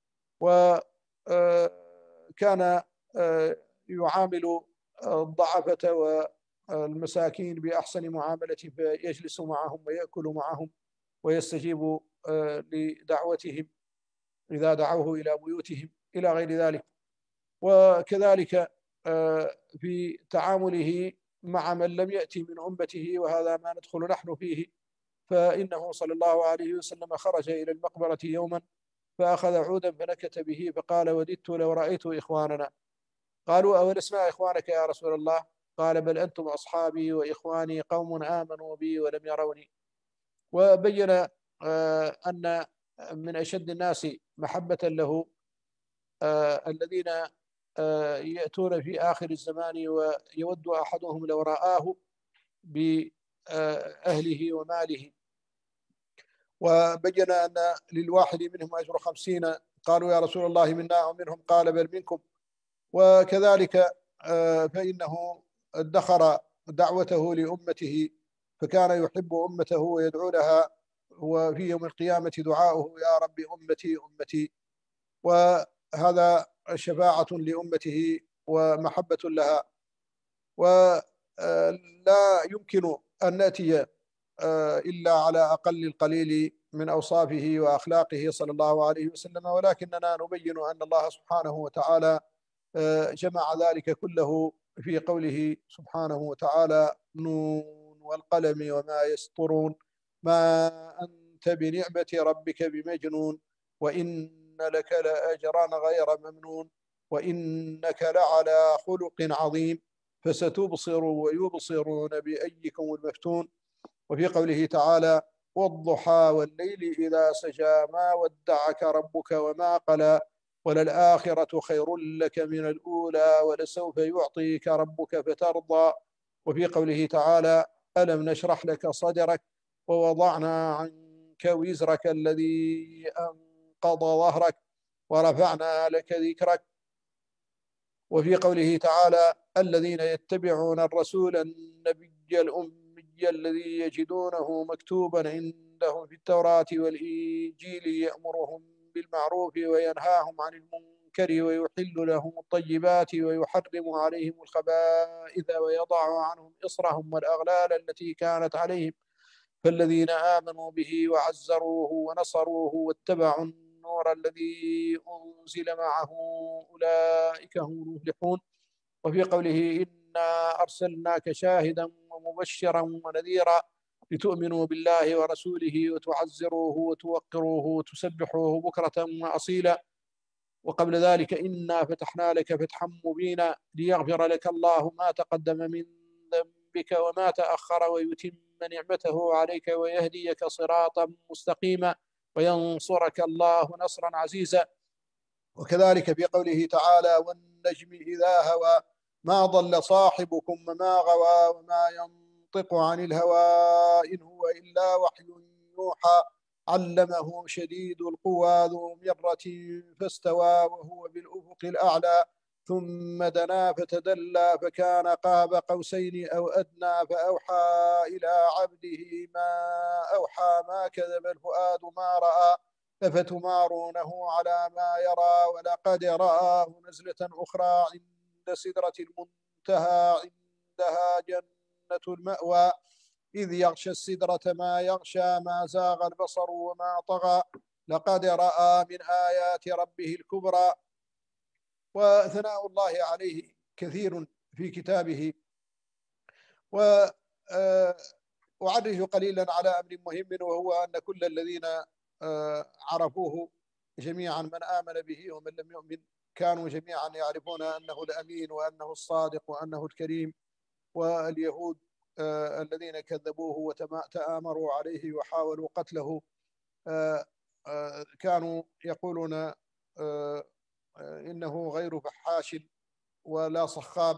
A: وكان يعامل الضعفة والمساكين بأحسن معاملة، فيجلس معهم ويأكل معهم ويستجيب لدعوتهم إذا دعوه إلى بيوتهم إلى غير ذلك. وكذلك في تعامله مع من لم يأتي من أمته، وهذا ما ندخل نحن فيه، فإنه صلى الله عليه وسلم خرج إلى المقبرة يوما فأخذ عودا فنكت به فقال وددت لو رأيت إخواننا. قالوا أولسنا إخوانك يا رسول الله؟ قال بل أنتم أصحابي وإخواني قوم آمنوا بي ولم يروني. وبين أن من أشد الناس محبة له الذين يأتون في آخر الزمان ويود أحدهم لو رآه بأهله وماله. وبين أن للواحد منهم أجر 50. قالوا يا رسول الله منا أو منهم؟ قال بل منكم. وكذلك فإنه ادخر دعوته لأمته، فكان يحب أمته ويدعو لها، وفي يوم القيامة دعاؤه يا رب أمتي أمتي. وهذا شفاعة لأمته ومحبة لها. ولا يمكن أن نأتي إلا على أقل القليل من أوصافه وأخلاقه صلى الله عليه وسلم، ولكننا نبين أن الله سبحانه وتعالى جمع ذلك كله في قوله سبحانه وتعالى نون والقلم وما يسطرون ما أنت بنعمة ربك بمجنون وإن لك لأجرا غير ممنون وإنك لعلى خلق عظيم فستبصر ويبصرون بأيكم المفتون. وفي قوله تعالى والضحى والليل إذا سجى ما ودعك ربك وما قلى وللآخرة خير لك من الأولى ولسوف يعطيك ربك فترضى. وفي قوله تعالى ألم نشرح لك صدرك ووضعنا عنك وزرك الذي أنقض ظهرك ورفعنا لك ذكرك. وفي قوله تعالى الذين يتبعون الرسول النبي الأمي الذي يجدونه مكتوبا عندهم في التوراة والإنجيل يأمرهم بالمعروف وينهاهم عن المنكر ويحل لهم الطيبات ويحرم عليهم الخبائث ويضع عنهم إصرهم والأغلال التي كانت عليهم فالذين آمنوا به وعزروه ونصروه واتبعوا النور الذي أنزل معه أولئك هم المفلحون. وفي قوله إنا أرسلناك شاهدا ومبشرا ونذيرا لتؤمنوا بالله ورسوله وتعزروه وتوقروه وتسبحوه بكرة وأصيلا. وقبل ذلك إنا فتحنا لك فتحا مبينا ليغفر لك الله ما تقدم من ذنبك وما تأخر ويتم نعمته عليك ويهديك صراطا مستقيما وينصرك الله نصرا عزيزا. وكذلك في قوله تعالى والنجم إذا هوى ما ضل صاحبكم وما غوى وما ينطق عن الهوى إن هو إلا وحي يوحى علمه شديد القوى ذو مرة فاستوى وهو بالأفق الأعلى ثم دنا فتدلى فكان قاب قوسين أو أدنى فأوحى إلى عبده ما أوحى ما كذب الفؤاد ما رأى أفتمارونه على ما يرى ولقد رآه نزلة أخرى عند سدرة المنتهى عندها جنة المأوى إذ يغشى السدرة ما يغشى ما زاغ البصر وما طغى لقد رأى من آيات ربه الكبرى. وثناء الله عليه كثير في كتابه. وأعرج قليلا على أمر مهم، وهو أن كل الذين عرفوه جميعا من آمن به ومن لم يؤمن كانوا جميعا يعرفون أنه الأمين وأنه الصادق وأنه الكريم. واليهود الذين كذبوه وتآمروا عليه وحاولوا قتله كانوا يقولون إنه غير فحاش ولا صخاب.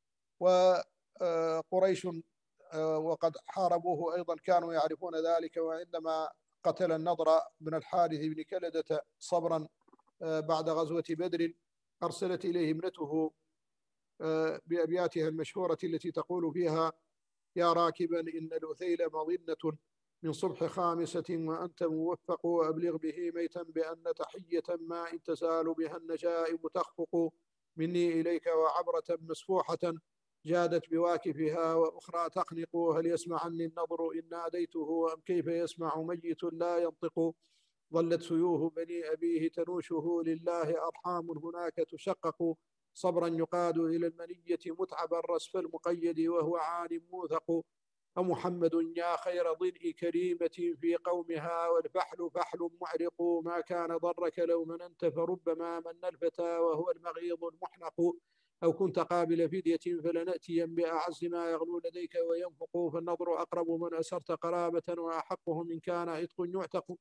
A: وقريش وقد حاربوه أيضا كانوا يعرفون ذلك. وعندما قتل النضر بن الحارث بن كلدة صبرا بعد غزوة بدر، أرسلت إليه ابنته بأبياتها المشهورة التي تقول فيها: يا راكبا إن الأثيل مظنة من صبح خامسة وأنت موفق، وأبلغ به ميتا بأن تحية ما إن تزال بها النجائب تخفق، مني إليك وعبرة مسفوحة جادت بواكفها وأخرى تخنق، هل يسمعني النظر إن ناديته أم كيف يسمع ميت لا ينطق، ظلت سيوف بني أبيه تنوشه لله أرحام هناك تشقق، صبرا يقاد إلى المنية متعب الرسف المقيد وهو عان موثق، ومحمد يا خير ضلء كريمة في قومها والفحل فحل معرق، ما كان ضرك لو مننت فربما من الفتى وهو المغيض المحنق، أو كنت قابل فدية فلنأتين بأعز ما يغلو لديك وينفق، فالنظر أقرب من أسرت قرابة وأحقه من كان عتق يعتق.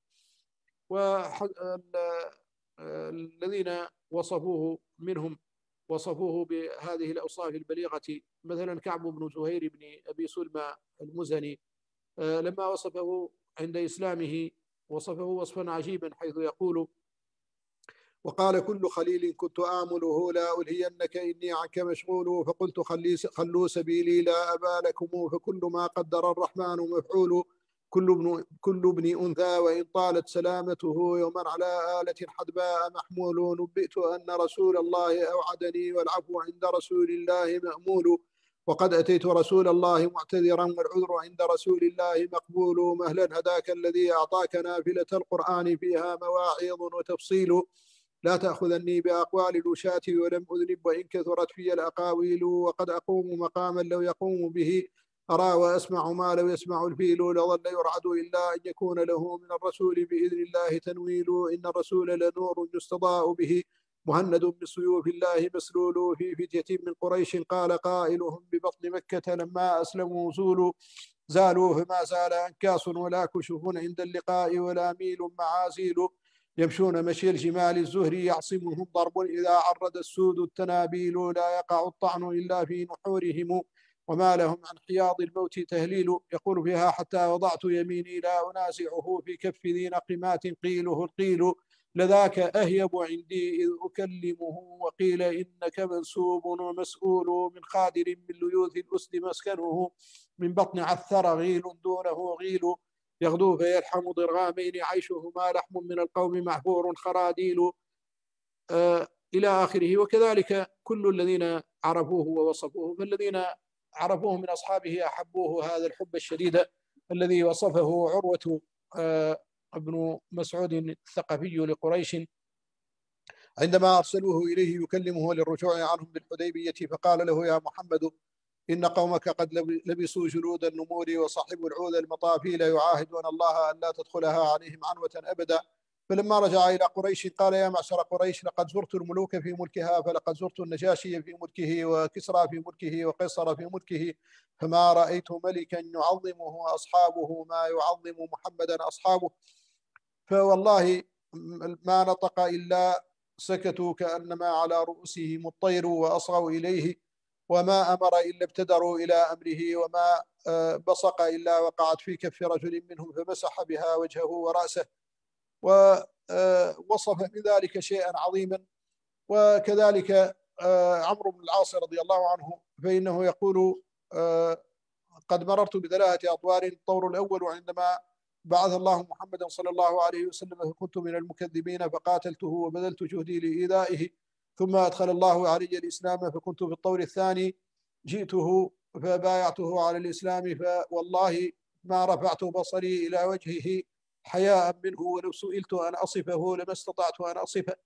A: والذين وصفوه منهم وصفوه بهذه الأوصاف البليغة، مثلا كعب بن زهير بن أبي سلمى المزني لما وصفه عند إسلامه وصفه وصفا عجيبا، حيث يقول: وقال كل خليل كنت آمله لا ألهينك إني عنك مشغول، فقلت خلوا سبيلي لا أبا لكم، فكل ما قدر الرحمن مفعول، كل ابن أنثى وإن طالت سلامته يوما على آلة حدباء محمول، نبئت أن رسول الله أوعدني والعفو عند رسول الله مأمول، وقد أتيت رسول الله معتذرا والعذر عند رسول الله مقبول، مهلا هداك الذي أعطاك نافلة القرآن فيها مواعظ وتفصيل، لا تأخذني بأقوال الوشاة ولم أذنب وإن كثرت في الأقاويل، وقد أقوم مقاما لو يقوم به أرى وأسمع ما لو يسمع الفيل، لظل يرعد إلا أن يكون له من الرسول بإذن الله تنويل، إن الرسول لنور يستضاء به مهند بسيوف الله مسلول، في فتية من قريش قال قائلهم ببطن مكة لما أسلموا زالوا فما زال أنكاس ولا كشف عند اللقاء ولا ميل معازيل، يمشون مشي الجمال الزهري يعصمهم ضرب إذا عرض السود التنابيل، لا يقع الطعن إلا في نحورهم وما لهم عن حياض الموت تهليل، يقول فيها: حتى وضعت يميني لا أنازعه في كف ذي نقمات قيله القيل، لذاك أهيب عندي إذ أكلمه، وقيل إنك منسوب ومسؤول، من خادر من ليوث الأسد مسكنه، من بطن عثر غيل دونه غيل، يغدو فيلحم ضرغامين عيشهما لحم من القوم محفور خراديل، إلى آخره. وكذلك كل الذين عرفوه ووصفوه، فالذين عرفوه من أصحابه أحبوه هذا الحب الشديد الذي وصفه عروة ابن مسعود الثقفي لقريش عندما أرسلوه إليه يكلمه للرجوع عنهم بالحديبية، فقال له: يا محمد إن قومك قد لبسوا جلود النمور وصحبوا العود المطافيل يعاهدون الله أن لا تدخلها عليهم عنوة أبدا، فلما رجع إلى قريش قال: يا معشر قريش، لقد زرت الملوك في ملكها، فلقد زرت النجاشي في ملكه وكسرى في ملكه وقيصر في ملكه، فما رأيت ملكا يعظمه أصحابه ما يعظم محمدا أصحابه، فوالله ما نطق إلا سكتوا كأنما على رؤوسهم الطير وأصغوا إليه، وما أمر إلا ابتدروا إلى أمره، وما بصق إلا وقعت في كف رجل منهم فمسح بها وجهه ورأسه، ووصف من ذلك شيئا عظيما. وكذلك عمرو بن العاص رضي الله عنه فإنه يقول: قد مررت بثلاثة أطوار، الطور الأول عندما بعث الله محمدا صلى الله عليه وسلم فكنت من المكذبين فقاتلته وبذلت جهدي لإيذائه، ثم أدخل الله علي الإسلام فكنت في الطور الثاني جئته فبايعته على الإسلام، فوالله ما رفعت بصري إلى وجهه حياء منه، ولو سئلت أن أصفه لما استطعت أن أصفه.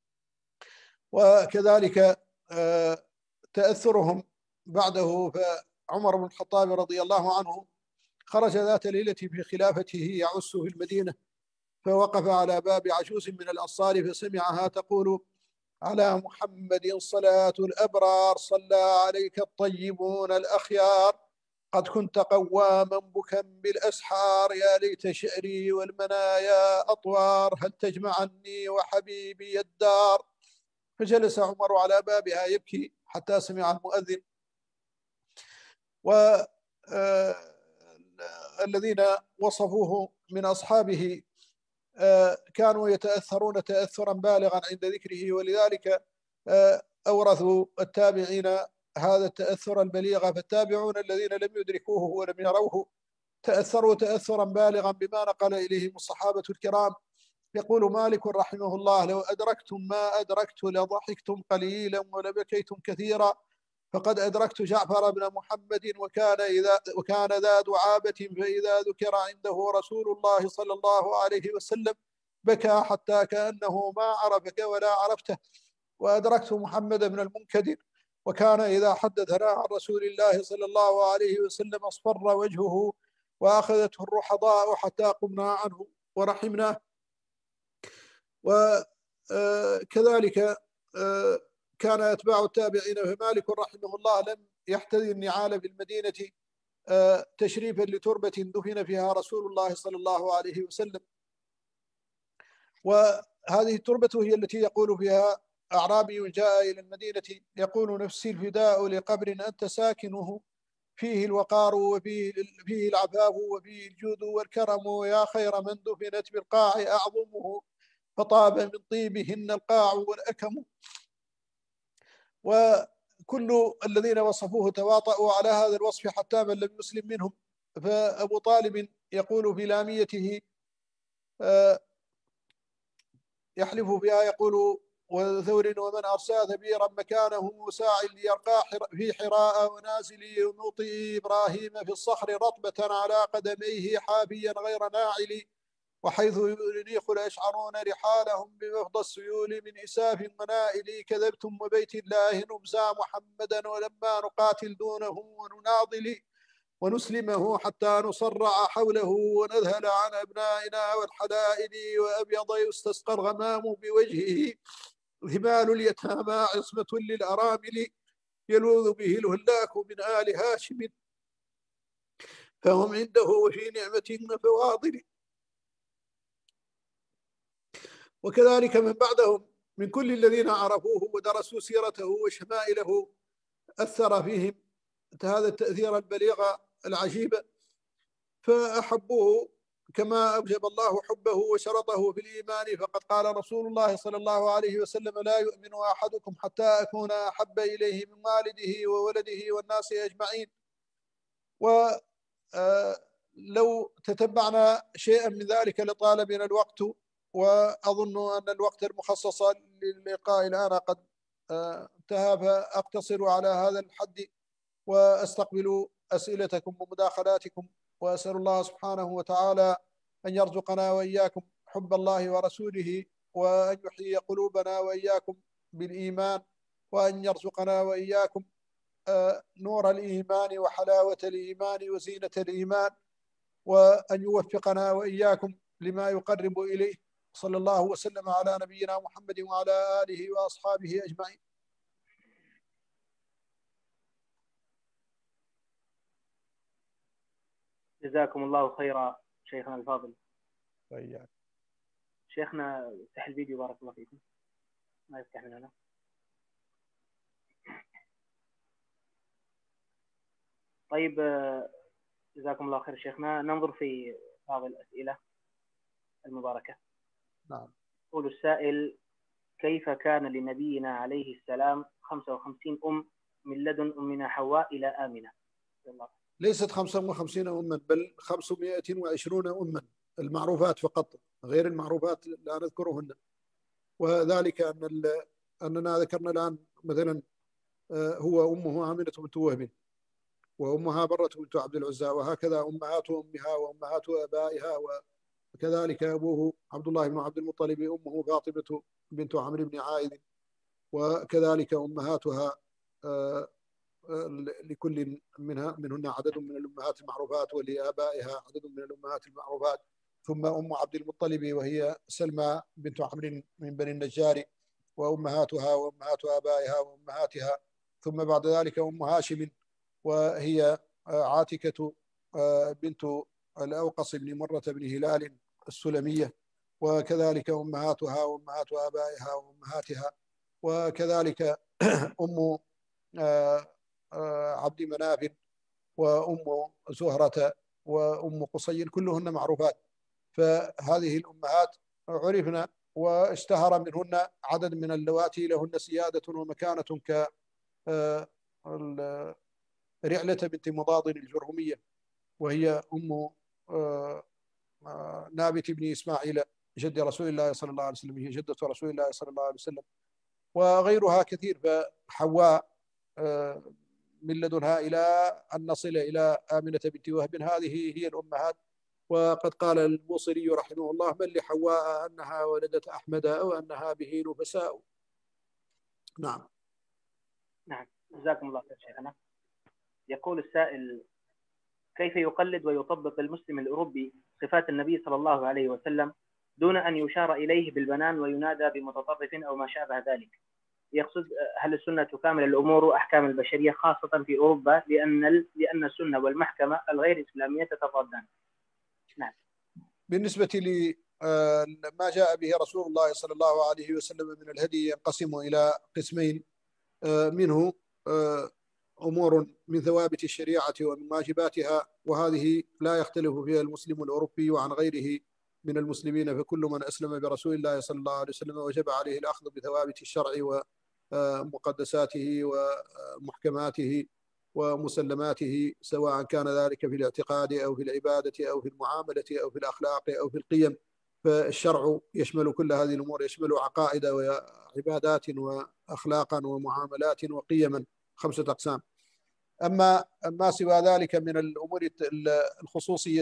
A: وكذلك تأثرهم بعده، فعمر بن الخطاب رضي الله عنه خرج ذات ليلة في خلافته يعس في المدينة، فوقف على باب عجوز من الأنصار فسمعها تقول: على محمد صلاة الأبرار، صلى عليك الطيبون الأخيار، قد كنت قواما بكا بالأسحار، يا ليت شعري والمنايا أطوار، هل تجمعني وحبيبي الدار. فجلس عمر على بابها يبكي حتى سمع المؤذن. والذين وصفوه من أصحابه كانوا يتأثرون تأثرا بالغا عند ذكره، ولذلك أورثوا التابعين هذا التأثر البليغ. فالتابعون الذين لم يدركوه ولم يروه تأثروا تأثرا بالغا بما نقل إليهم الصحابة الكرام. يقول مالك رحمه الله: لو أدركتم ما أدركت لضحكتم قليلا ولبكيتم كثيرا، فقد أدركت جعفر بن محمد وكان ذا دعابة، فإذا ذكر عنده رسول الله صلى الله عليه وسلم بكى حتى كأنه ما عرفك ولا عرفته. وأدركت محمد بن المنكدر، وكان إذا حدثنا عن رسول الله صلى الله عليه وسلم اصفر وجهه وأخذته الرحضاء حتى قمنا عنه ورحمناه. وكذلك كان أتباع التابعين. فمالك رحمه الله لم يحتذي النعال في المدينة تشريفا لتربة دفن فيها رسول الله صلى الله عليه وسلم. وهذه التربة هي التي يقول فيها أعرابي جاء إلى المدينة يقول: نفسي الفداء لقبر أنت ساكنه، فيه الوقار وفيه العفاف وفيه الجود والكرم، ويا خير من دفنت بالقاع أعظمه، فطاب من طيبهن القاع والأكم. وكل الذين وصفوه تواطؤوا على هذا الوصف حتى من لم يسلم منهم. فأبو طالب يقول في لاميته يحلف بها، يقول: وثور ومن أرسى ثبيرا مكانه، ساعي ليرقى في حراء ونازل ينوطي إبراهيم في الصخر رطبة على قدميه حافيا غير ناعل، وحيث ينيخ الأشعرون رحالهم بمفضى السيول من إساف منائل، كذبتم وبيت الله نبزى محمدا ولما نقاتل دونه ونناضل، ونسلمه حتى نصرع حوله ونذهل عن أبنائنا والحلائل، وأبيض يستسقى الغمام بوجهه، ثمال اليتامى عصمة للأرامل، يلوذ به الهلاك من آل هاشم، فهم عنده وفي نعمة وفواضل. وكذلك من بعدهم من كل الذين عرفوه ودرسوا سيرته وشمائله أثر فيهم هذا التأثير البليغ العجيب، فأحبوه كما أوجب الله حبه وشرطه في الإيمان. فقد قال رسول الله صلى الله عليه وسلم: لا يؤمن أحدكم حتى أكون أحب إليه من والده وولده والناس أجمعين. ولو تتبعنا شيئا من ذلك لطال بنا الوقت، وأظن أن الوقت المخصص للقاء الآن قد انتهى، فأقتصر على هذا الحد وأستقبل أسئلتكم ومداخلاتكم، وأسأل الله سبحانه وتعالى أن يرزقنا وإياكم حب الله ورسوله، وأن يحيي قلوبنا وإياكم بالإيمان، وأن يرزقنا وإياكم نور الإيمان وحلاوة الإيمان وزينة الإيمان، وأن يوفقنا وإياكم لما يقرب إليه. صلى الله وسلم على نبينا محمد وعلى آله وأصحابه أجمعين.
B: جزاكم الله خيرا شيخنا الفاضل.
A: وإياك.
B: شيخنا افتح الفيديو بارك الله فيكم. ما يفتح من هنا. طيب جزاكم الله خير شيخنا. ننظر في بعض الأسئلة المباركة.
A: نعم.
B: يقول السائل: كيف كان لنبينا عليه السلام 55 من لدن أمنا حواء إلى آمنة؟
A: ليست 55 أما، بل 520 أما المعروفات فقط، غير المعروفات لا نذكرهن. وذلك أننا ذكرنا الآن مثلا هو أمه آمنة بنت وهب، وأمها برة بنت عبد العزى، وهكذا أمهات أمها وأمهات آبائها، وكذلك أبوه عبد الله بن عبد المطلب، أمه فاطمة بنت عمرو بن عائذ، وكذلك أمهاتها لكل منهن عدد من الأمهات المعروفات، ولآبائها عدد من الأمهات المعروفات. ثم أم عبد المطلب وهي سلمى بنت عمرو من بني النجار، وأمهاتها وأمهات آبائها وأمهاتها. ثم بعد ذلك أم هاشم وهي عاتكة بنت الأوقص بن مرة بن هلال السلمية، وكذلك أمهاتها وأمهات آبائها وأمهاتها، وكذلك أم عبد مناف وأم زهرة وأم قصي، كلهن معروفات. فهذه الأمهات عرفنا واشتهر منهن عدد من اللواتي لهن سيادة ومكانة رعلة بنت مضاض الجرهمية، وهي أم نابت بن إسماعيل جد رسول الله صلى الله عليه وسلم، هي جدة رسول الله صلى الله عليه وسلم، وغيرها كثير. فحواء من لدنها إلى أن نصل إلى آمنة بنت وهب، هذه هي الأمهات. وقد قال البوصيري رحمه الله: من لحواء أنها ولدت أحمد أو أنها به نفساء. نعم.
B: نعم، جزاكم الله خير شيخنا. يقول السائل: كيف يقلد ويطبق المسلم الأوروبي صفات النبي صلى الله عليه وسلم دون أن يشار إليه بالبنان وينادى بمتطرف أو ما شابه ذلك؟ يقصد: هل السنة تكامل الأمور وأحكام البشرية خاصة في أوروبا لأن السنة والمحكمة الغير إسلامية تتضادان؟ نعم.
A: بالنسبة لما جاء به رسول الله صلى الله عليه وسلم من الهدي ينقسم إلى قسمين، منه أمور من ثوابت الشريعة ومن واجباتها، وهذه لا يختلف فيها المسلم الأوروبي عن غيره من المسلمين، فكل من أسلم برسول الله صلى الله عليه وسلم وجب عليه الأخذ بثوابت الشرع ومقدساته ومحكماته ومسلماته، سواء كان ذلك في الاعتقاد أو في العبادة أو في المعاملة أو في الأخلاق أو في القيم. فالشرع يشمل كل هذه الأمور، يشمل عقائد وعبادات وأخلاقا ومعاملات وقيما، 5 أقسام. أما ما سوى ذلك من الأمور الخصوصية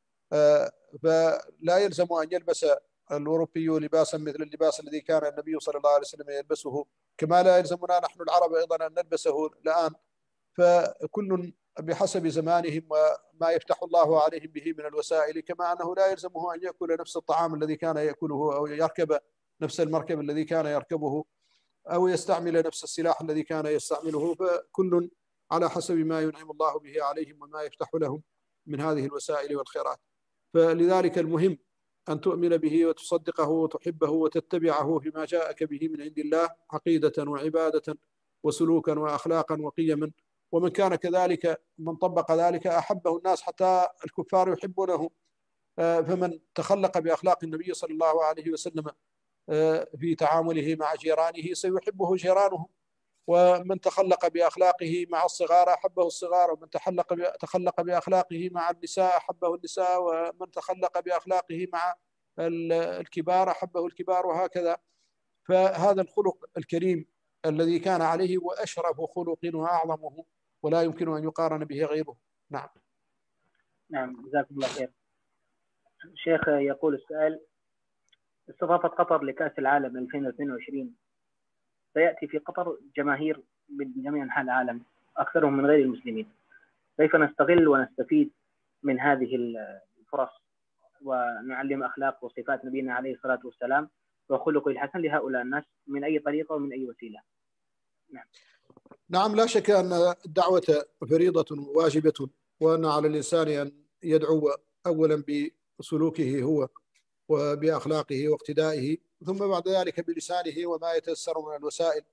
A: فلا يلزم أن يلبس الأوروبي لباسا مثل اللباس الذي كان النبي صلى الله عليه وسلم يلبسه، كما لا يلزمنا نحن العرب أيضا أن نلبسه الآن. فكل بحسب زمانهم وما يفتح الله عليهم به من الوسائل، كما أنه لا يلزمه أن يأكل نفس الطعام الذي كان يأكله أو يركب نفس المركب الذي كان يركبه أو يستعمل نفس السلاح الذي كان يستعمله، فكل على حسب ما ينعم الله به عليهم وما يفتح لهم من هذه الوسائل والخيرات. فلذلك المهم أن تؤمن به وتصدقه وتحبه وتتبعه فيما جاءك به من عند الله عقيدة وعبادة وسلوكا وأخلاقا وقيما. ومن كان كذلك، من طبق ذلك أحبه الناس، حتى الكفار يحبونه. فمن تخلق بأخلاق النبي صلى الله عليه وسلم في تعامله مع جيرانه سيحبه جيرانه، ومن تخلق بأخلاقه مع الصغار أحبه الصغار، ومن تخلق بأخلاقه مع النساء أحبه النساء، ومن تخلق بأخلاقه مع الكبار أحبه الكبار، وهكذا. فهذا الخلق الكريم الذي كان عليه وأشرف خلق وأعظمه، ولا يمكن أن يقارن به غيره. نعم.
B: نعم، جزاكم الله خير. شيخ، يقول السائل: استضافة قطر لكأس العالم 2022 سيأتي في قطر جماهير من جميع أنحاء العالم، أكثرهم من غير المسلمين. كيف نستغل ونستفيد من هذه الفرص ونعلم أخلاق وصفات نبينا عليه الصلاة والسلام وخلقه الحسن لهؤلاء الناس من أي طريقة ومن أي وسيلة؟ نعم.
A: نعم، لا شك أن الدعوة فريضة واجبة، وأن على الإنسان أن يدعو أولا بسلوكه هو وبأخلاقه واقتدائه، ثم بعد ذلك بلسانه وما يتيسر من الوسائل.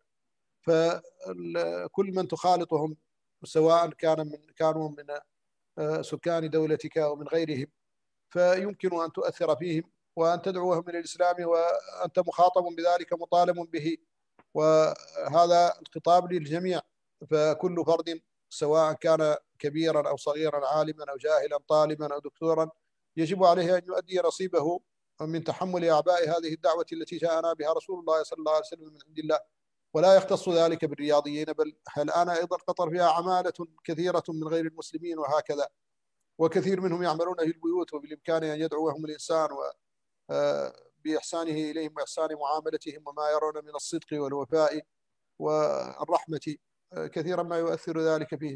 A: فكل من تخالطهم سواء كانوا من سكان دولتك أو من غيرهم، فيمكن أن تؤثر فيهم وأن تدعوهم إلى الإسلام، وأنت مخاطب بذلك مطالب به، وهذا الخطاب للجميع. فكل فرد سواء كان كبيرا أو صغيرا، عالما أو جاهلا، طالبا أو دكتورا، يجب عليه أن يؤدي نصيبه من تحمل أعباء هذه الدعوة التي جاءنا بها رسول الله صلى الله عليه وسلم من عند الله. ولا يختص ذلك بالرياضيين، بل الآن أيضا قطر فيها عمالة كثيرة من غير المسلمين وهكذا، وكثير منهم يعملون في البيوت، وبالإمكان أن يدعوهم الإنسان بإحسانه إليهم وإحسان معاملتهم وما يرون من الصدق والوفاء والرحمة، كثيرا ما يؤثر ذلك فيهم.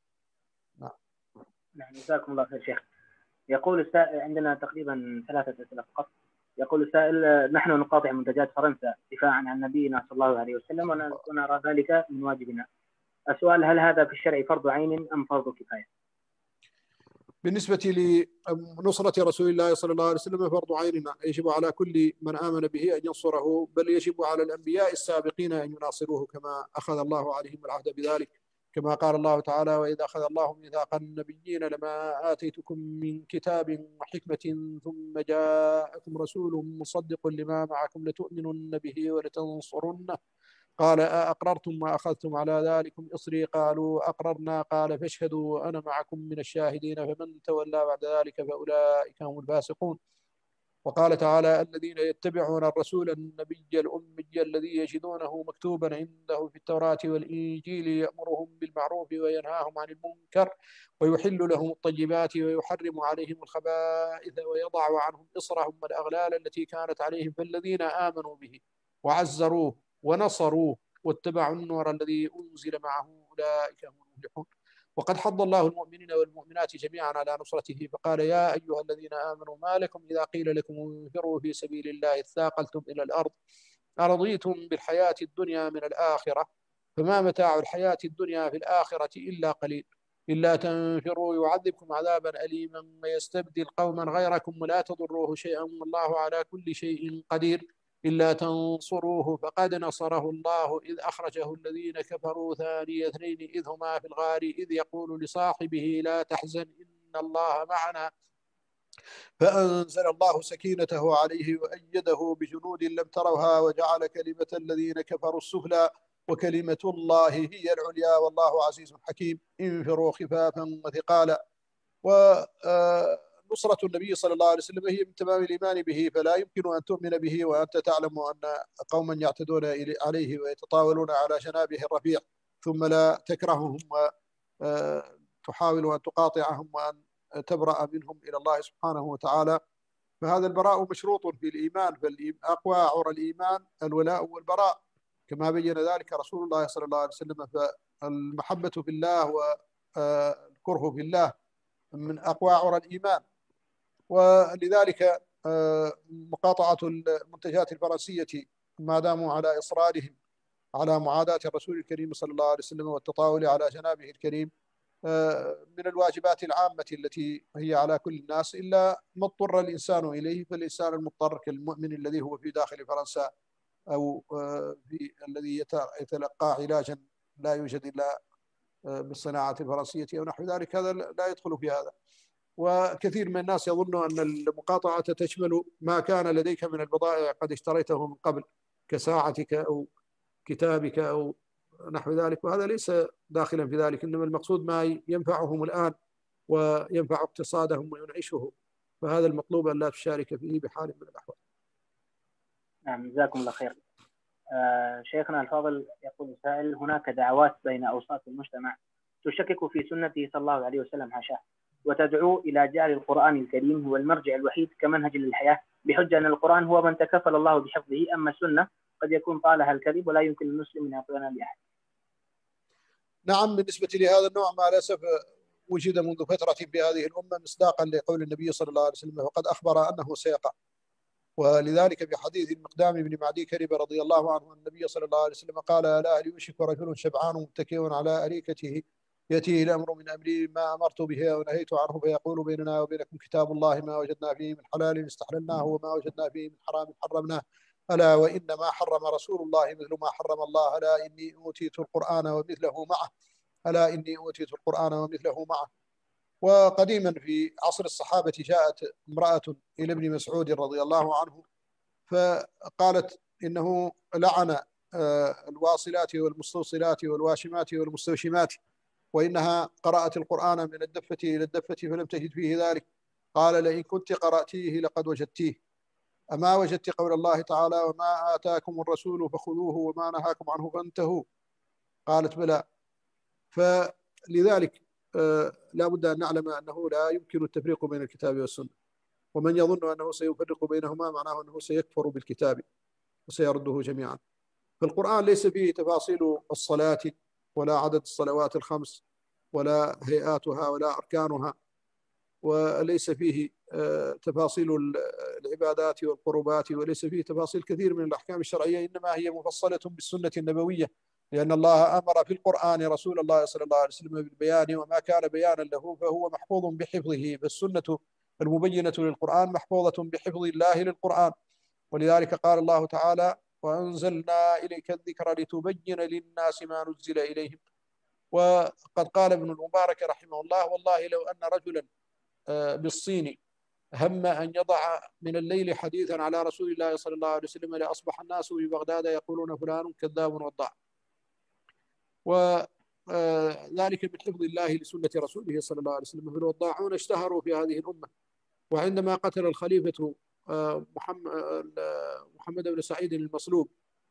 B: نعم، جزاكم الله خير شيخ. يقول السائل: عندنا تقريبا 3 أسئلة فقط. يقول السائل: نحن نقاطع منتجات فرنسا دفاعا عن نبينا صلى الله عليه وسلم ونرى ذلك من واجبنا. السؤال: هل هذا في الشرع فرض عين أم فرض كفاية؟
A: بالنسبة لنصرة رسول الله صلى الله عليه وسلم فرض عين، يجب على كل من آمن به أن ينصره، بل يجب على الأنبياء السابقين أن يناصروه كما أخذ الله عليهم العهد بذلك، كما قال الله تعالى: وإذا أخذ الله ميثاق النبيين لما آتيتكم من كتاب وحكمة ثم جاءكم رسول مصدق لما معكم لتؤمنن به ولتنصرنه قال أأقررتم وأخذتم على ذلكم إصري قالوا أقررنا قال فاشهدوا أنا معكم من الشاهدين فمن تولى بعد ذلك فأولئك هم الفاسقون. وقال تعالى: الذين يتبعون الرسول النبي الأمي الذي يجدونه مكتوبا عنده في التوراة والإنجيل يأمرهم بالمعروف وينهاهم عن المنكر ويحل لهم الطيبات ويحرم عليهم الخبائث ويضع عنهم إصرهم والأغلال التي كانت عليهم فالذين آمنوا به وعزروه ونصروه واتبعوا النور الذي أنزل معه أولئك هم المفلحون. وقد حض الله المؤمنين والمؤمنات جميعا على نصرته فقال: يا أيها الذين آمنوا ما لكم إذا قيل لكم انفروا في سبيل الله اثاقلتم إلى الأرض أرضيتم بالحياة الدنيا من الآخرة فما متاع الحياة الدنيا في الآخرة إلا قليل إلا تنفروا يعذبكم عذابا أليما ويستبدل قوما غيركم ولا تضروه شيئا والله على كل شيء قدير إلا تنصروه فقد نصره الله إذ أخرجه الذين كفروا ثاني اثنين إذ هما في الغار إذ يقول لصاحبه لا تحزن إن الله معنا فأنزل الله سكينته عليه وأيده بجنود لم تروها وجعل كلمة الذين كفروا السفلى وكلمة الله هي العليا والله عزيز حكيم. انفروا خفافا وثقالا. ونصرة النبي صلى الله عليه وسلم هي من تمام الإيمان به، فلا يمكن أن تؤمن به وأنت تعلم أن قوما يعتدون عليه ويتطاولون على جنابه الرفيع ثم لا تكرههم وتحاول أن تقاطعهم وأن تبرأ منهم إلى الله سبحانه وتعالى. فهذا البراء مشروط في الإيمان، فأقوى عرى الإيمان الولاء والبراء كما بين ذلك رسول الله صلى الله عليه وسلم. فالمحبة في الله والكره في الله من أقوى عرى الإيمان. ولذلك مقاطعة المنتجات الفرنسية ما داموا على إصرارهم على معاداة الرسول الكريم صلى الله عليه وسلم والتطاول على جنابه الكريم من الواجبات العامة التي هي على كل الناس، إلا ما اضطر الإنسان إليه. فالإنسان المضطر كالمؤمن الذي هو في داخل فرنسا أو في الذي يتلقى علاجا لا يوجد إلا بالصناعة الفرنسية أو نحو ذلك، هذا لا يدخل في هذا. وكثير من الناس يظن أن المقاطعة تشمل ما كان لديك من البضائع قد اشتريته من قبل كساعتك أو كتابك أو نحو ذلك، وهذا ليس داخلا في ذلك، إنما المقصود ما ينفعهم الآن وينفع اقتصادهم وينعشه، فهذا المطلوب أن لا تشارك فيه بحال من الأحوال.
B: نعم، جزاكم الله خير. شيخنا الفاضل يقول سائل: هناك دعوات بين أوساط المجتمع تشكك في سنته صلى الله عليه وسلم حاشاه، وتدعو إلى جعل القرآن الكريم هو المرجع الوحيد كمنهج للحياة بحجة أن القرآن هو من تكفل الله بحفظه، أما السنة قد يكون طالها الكذب ولا يمكن للمسلم أن يقولنا بأحد.
A: نعم، بالنسبة لهذا النوع مع الأسف وجد منذ فترة في هذه الأمة مصداقا لقول النبي صلى الله عليه وسلم وقد أخبر أنه سيقع. ولذلك في حديث المقدام بن معدي كرب رضي الله عنه النبي صلى الله عليه وسلم قال: ألا هل يوشك رجل شبعان متكئ على أريكته يأتيه الأمر من أمري ما أمرت به أو نهيت عنه فيقول بيننا وبينكم كتاب الله ما وجدنا فيه من حلال استحللناه وما وجدنا فيه من حرام حرمناه ألا وإنما حرم رسول الله مثل ما حرم الله ألا إني أوتيت القرآن ومثله معه ألا إني أوتيت القرآن ومثله معه. وقديما في عصر الصحابة جاءت امرأة إلى ابن مسعود رضي الله عنه فقالت إنه لعن الواصلات والمستوصلات والواشمات والمستوشمات وإنها قرأت القرآن من الدفة إلى الدفة فلم تجد فيه ذلك. قال: لئن كنت قرأتيه لقد وجدتيه. أما وجدت قول الله تعالى: وما آتاكم الرسول فخذوه وما نهاكم عنه فانتهوا؟ قالت: بلى. فلذلك لا بد أن نعلم أنه لا يمكن التفريق بين الكتاب والسنة، ومن يظن أنه سيفرق بينهما معناه أنه سيكفر بالكتاب وسيرده جميعا. فالقرآن ليس فيه تفاصيل الصلاة ولا عدد الصلوات الخمس ولا هيئاتها ولا أركانها، وليس فيه تفاصيل العبادات والقربات، وليس فيه تفاصيل كثير من الأحكام الشرعية، إنما هي مفصلة بالسنة النبوية لأن الله أمر في القرآن رسول الله صلى الله عليه وسلم بالبيان، وما كان بيانا له فهو محفوظ بحفظه، فالسنة المبينة للقرآن محفوظة بحفظ الله للقرآن. ولذلك قال الله تعالى: وأنزلنا إليك الذكر لتبين للناس ما نزل إليهم. وقد قال ابن المبارك رحمه الله: والله لو أن رجلا بالصين هم أن يضع من الليل حديثا على رسول الله صلى الله عليه وسلم لأصبح الناس ببغداد يقولون فلان كذاب وضاع. وذلك من حفظ الله لسنة رسوله صلى الله عليه وسلم. فالوضاعون اشتهروا في هذه الأمة. وعندما قتل الخليفة محمد بن سعيد المصلوب،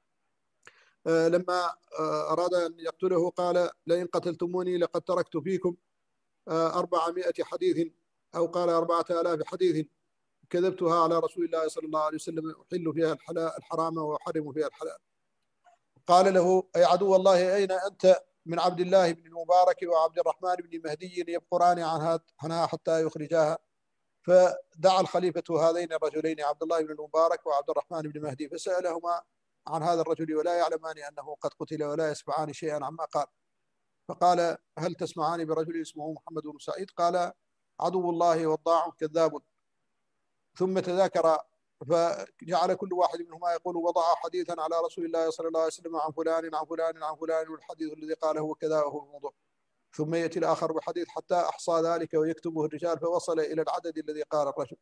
A: لما أراد أن يقتله قال: لئن قتلتموني لقد تركت فيكم 400 حديث، أو قال 4000 حديث كذبتها على رسول الله صلى الله عليه وسلم، أحل فيها الحرام وأحرم فيها الحلال. قال له: أي عدو الله، أين أنت من عبد الله بن المبارك وعبد الرحمن بن مهدي يبقران عنها حتى يخرجاها؟ فدعا الخليفة هذين الرجلين عبد الله بن المبارك وعبد الرحمن بن مهدي فسألهما عن هذا الرجل، ولا يعلمان أنه قد قتل ولا يسمعان شيئا عما قال. فقال: هل تسمعان برجل اسمه محمد بن سعيد؟ قال: عدو الله وضاع كذاب. ثم تذاكر، فجعل كل واحد منهما يقول: وضع حديثا على رسول الله صلى الله عليه وسلم عن فلان عن فلان عن فلان، والحديث الذي قاله هو كذا وهو الموضوع. ثم يأتي الآخر بحديث حتى أحصى ذلك ويكتبه الرجال، فوصل إلى العدد الذي قال الرجل.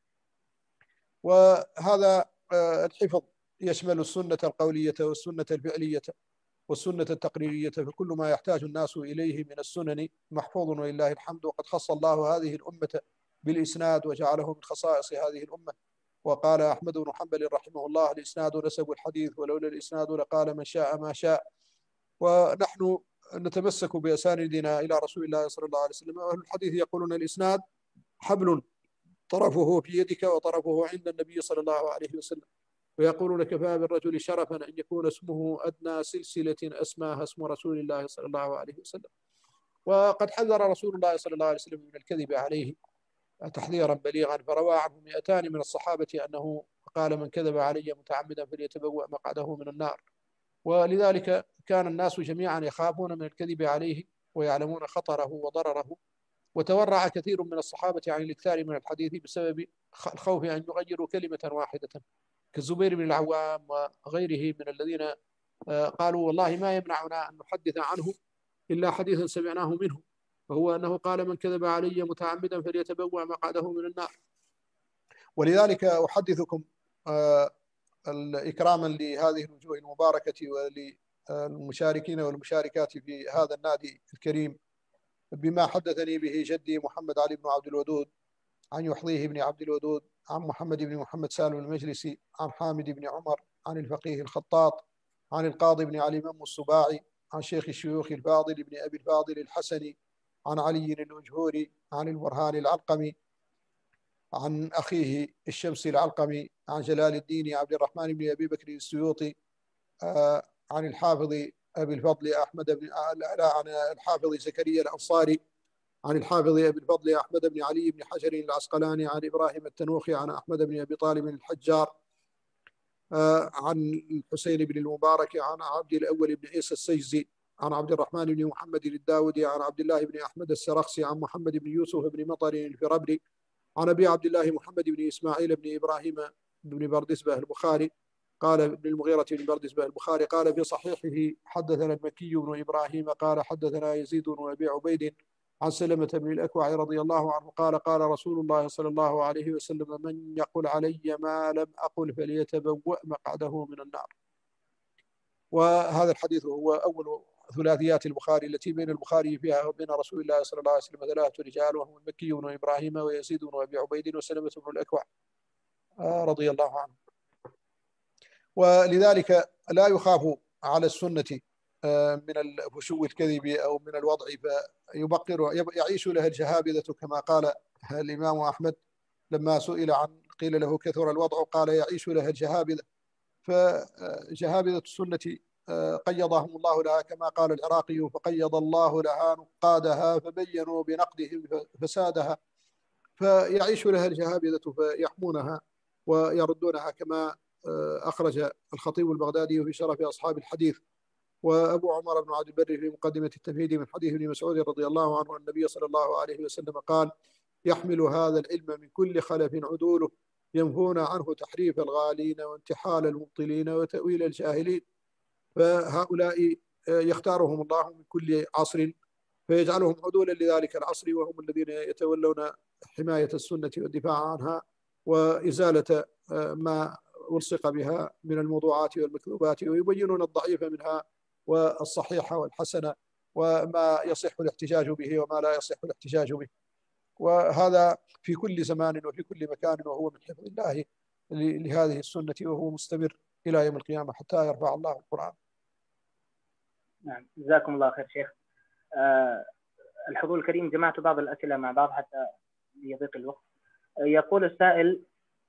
A: وهذا الحفظ يشمل السنة القولية والسنة الفعلية والسنة التقريرية، فكل ما يحتاج الناس إليه من السنن محفوظ ولله الحمد. وقد خص الله هذه الأمة بالإسناد وجعله من خصائص هذه الأمة. وقال أحمد بن حنبل رحمه الله: الإسناد نسب الحديث، ولولا الإسناد لقال من شاء ما شاء. ونحن نتمسك بأساندنا إلى رسول الله صلى الله عليه وسلم. أهل الحديث يقولون: الإسناد حبل طرفه في يدك وطرفه عند النبي صلى الله عليه وسلم. ويقولون: كفى بالرجل شرفا أن يكون اسمه أدنى سلسلة أسماها اسم رسول الله صلى الله عليه وسلم. وقد حذر رسول الله صلى الله عليه وسلم من الكذب عليه تحذيرا بليغا، فروى عنه 200 من الصحابة أنه قال: من كذب علي متعمدا فليتبوأ مقعده من النار. ولذلك كان الناس جميعا يخافون من الكذب عليه ويعلمون خطره وضرره. وتورع كثير من الصحابة عن الإكثار من الحديث بسبب الخوف أن يغيروا كلمة واحدة، كالزبير بن العوام وغيره من الذين قالوا: والله ما يمنعنا أن نحدث عنه إلا حديثا سمعناه منه، وهو أنه قال: من كذب علي متعمدا فليتبوأ مقعده من النار. ولذلك أحدثكم إكراما لهذه الوجوه المباركة وللمشاركين والمشاركات في هذا النادي الكريم بما حدثني به جدي محمد علي بن عبد الودود عن يحظيه بن عبد الودود عن محمد بن محمد سالم المجلسي عن حامد بن عمر عن الفقيه الخطاط عن القاضي بن علي مم السباعي عن شيخ الشيوخ الفاضل بن أبي الفاضل الحسني عن علي الأجهوري عن البرهان العلقمي عن أخيه الشمسي العلقمي عن جلال الدين عبد الرحمن بن أبي بكر السيوطي عن الحافظ أبي الفضل أحمد بن عن الحافظ زكريا الأنصاري عن الحافظ أبي الفضل أحمد بن علي بن حجر العسقلاني عن إبراهيم التنوخي عن أحمد بن أبي طالب الحجار عن الحسين بن المبارك عن عبد الأول بن عيسى السيزي عن عبد الرحمن بن محمد الداودي عن عبد الله بن أحمد السرخسي عن محمد بن يوسف بن مطر الفربري عن أبي عبد الله محمد بن إسماعيل بن إبراهيم بن بردسبة البخاري قال ابن المغيرة بن بردسبة البخاري قال في صحيحه: حدثنا المكي بن إبراهيم قال حدثنا يزيد بن أبي عبيد عن سلمة بن الأكوع رضي الله عنه قال: قال رسول الله صلى الله عليه وسلم: من يقل علي ما لم أقل فليتبوأ مقعده من النار. وهذا الحديث هو أول ثلاثيات البخاري التي بين البخاري فيها وبين رسول الله صلى الله عليه وسلم 3 رجال، وهم المكي بن إبراهيم ويزيد بن أبي عبيد وسلمة بن الأكوع رضي الله عنه. ولذلك لا يخاف على السنة من الفشو الكذب أو من الوضع فيبقر يعيش لها الجهابذة، كما قال الإمام أحمد لما سئل عن قيل له كثر الوضع قال: يعيش لها الجهابذة. فجهابذة السنة قيضهم الله لها، كما قال العراقي: فقيض الله لها نقادها فبينوا بنقدهم فسادها. فيعيش لها الجهابذة فيحمونها ويردونها، كما أخرج الخطيب البغدادي في شرف أصحاب الحديث وأبو عمر بن عبد البر في مقدمة التمهيد من حديث ابن مسعود رضي الله عنه أن النبي صلى الله عليه وسلم قال: يحمل هذا العلم من كل خلف عدوله ينفون عنه تحريف الغالين وانتحال المبطلين وتأويل الجاهلين. فهؤلاء يختارهم الله من كل عصر فيجعلهم عدولا لذلك العصر، وهم الذين يتولون حماية السنة والدفاع عنها وإزالة ما ألصق بها من الموضوعات والمكذوبات، ويبينون الضعيف منها والصحيح والحسن، وما يصح الاحتجاج به وما لا يصح الاحتجاج به. وهذا في كل زمان وفي كل مكان، وهو من حفظ الله لهذه السنة، وهو مستمر إلى يوم القيامة حتى يرفع الله القرآن.
B: نعم، جزاكم الله خير شيخ. الحضور الكريم، جمعت بعض الأسئلة مع بعض حتى ليضيق الوقت. يقول السائل: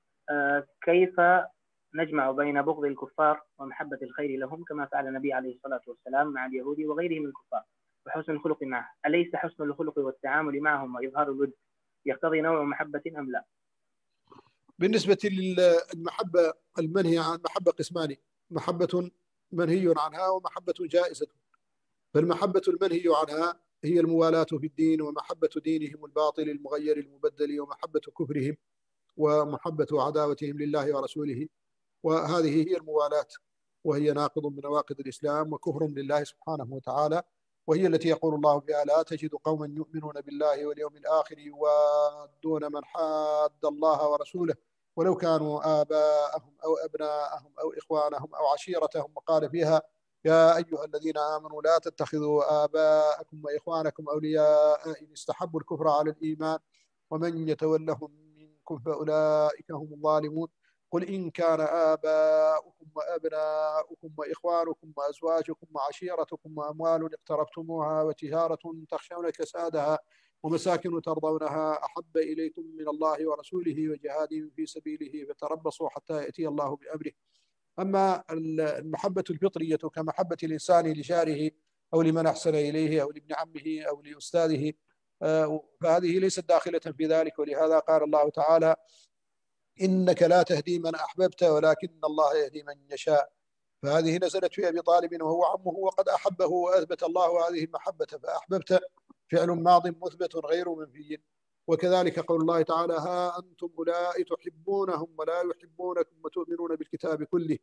B: كيف نجمع بين بغض الكفار ومحبة الخير لهم كما فعل النبي عليه الصلاة والسلام مع اليهود وغيرهم من الكفار، وحسن الخلق معه؟ أليس حسن الخلق والتعامل معهم وإظهار الود يقتضي نوع محبة أم لا؟
A: بالنسبة للمحبة المنهي عن محبة قسمان: محبة منهي عنها ومحبة جائزة. فالمحبة المنهي عنها هي الموالاة في الدين، ومحبة دينهم الباطل المغير المبدل، ومحبة كفرهم، ومحبة عداوتهم لله ورسوله. وهذه هي الموالاة، وهي ناقض من نواقض الإسلام وكفر لله سبحانه وتعالى، وهي التي يقول الله فيها: لا تجد قوما يؤمنون بالله واليوم الآخر يوادون من حاد الله ورسوله ولو كانوا آباءهم أو أبناءهم أو إخوانهم أو عشيرتهم. وقال فيها: يا أيها الذين آمنوا لا تتخذوا آباءكم وإخوانكم أولياء إن استحبوا الكفر على الإيمان ومن يتولهم منكم فأولئك هم الظالمون. قل إن كان آباؤكم وأبناؤكم وإخوانكم وأزواجكم وعشيرتكم وأموال اقترفتموها وتجارة تخشون كسادها ومساكن ترضونها أحب إليكم من الله ورسوله وجهاد في سبيله فتربصوا حتى يأتي الله بأمره. أما المحبة الفطرية كمحبة الإنسان لجاره أو لمن أحسن إليه أو لابن عمه أو لأستاذه، فهذه ليست داخلة في ذلك. ولهذا قال الله تعالى: إنك لا تهدي من أحببت ولكن الله يهدي من يشاء. فهذه نزلت في أبي طالب وهو عمه وقد أحبه وأثبت الله هذه المحبة، فأحببت فعل ماض مثبت غير منفي. وكذلك قول الله تعالى: ها أنتم أولئك تحبونهم ولا يحبونكم وتؤمنون بالكتاب كله.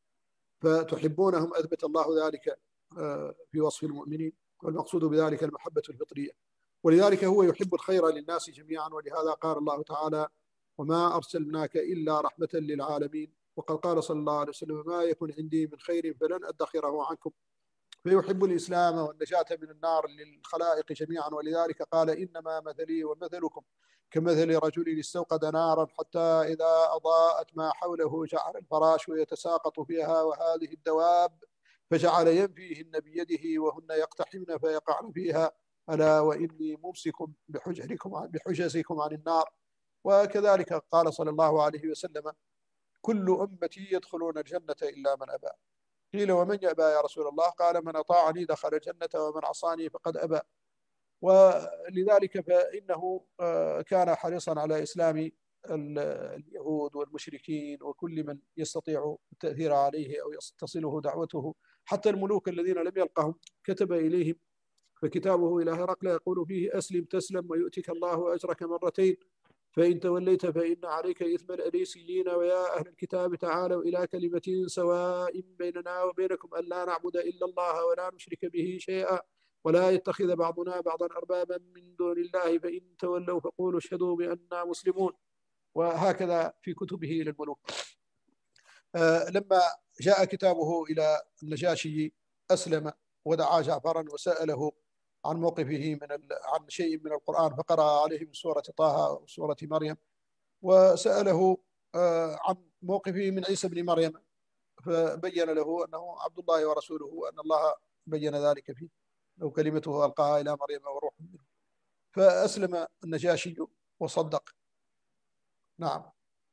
A: فتحبونهم أثبت الله ذلك في وصف المؤمنين، والمقصود بذلك المحبة الفطرية. ولذلك هو يحب الخير للناس جميعا، ولهذا قال الله تعالى: وما أرسلناك إلا رحمة للعالمين. وقد قال صلى الله عليه وسلم: ما يكن عندي من خير فلن أدخره عنكم. فيحب الإسلام والنجاة من النار للخلائق جميعا. ولذلك قال: إنما مثلي ومثلكم كمثل رجل استوقد نارا حتى إذا أضاءت ما حوله جعل الفراش يتساقط فيها وهذه الدواب فجعل ينفيهن بيده وهن يقتحمن فيقعن فيها، ألا وإني ممسك بحجزكم عن النار. وكذلك قال صلى الله عليه وسلم: كل أمتي يدخلون الجنة إلا من أبى. قيل: ومن يأبى يا رسول الله؟ قال: من أطاعني دخل الجنة ومن عصاني فقد أبى. ولذلك فإنه كان حريصا على إسلام اليهود والمشركين وكل من يستطيع التأثير عليه أو تصله دعوته، حتى الملوك الذين لم يلقهم كتب إليهم. فكتابه إلى هرقل يقول فيه: أسلم تسلم ويؤتك الله أجرك مرتين فإن توليت فإن عليك إثم الأريسيين ويا أهل الكتاب تعالوا إلى كلمة سواء بيننا وبينكم ألا نعبد إلا الله ولا نشرك به شيئا ولا يتخذ بعضنا بعضا أربابا من دون الله فإن تولوا فقولوا اشهدوا بأننا مسلمون. وهكذا في كتبه للملوك. لما جاء كتابه إلى النجاشي أسلم ودعا جعفرا وسأله عن موقفه عن شيء من القرآن، فقرأ عليه من سورة طه وسورة مريم، وسأله عن موقفه من عيسى بن مريم، فبين له أنه عبد الله ورسوله وأن الله بين ذلك فيه، لو كلمته ألقاها إلى مريم وروح منه. فأسلم النجاشي وصدق. نعم.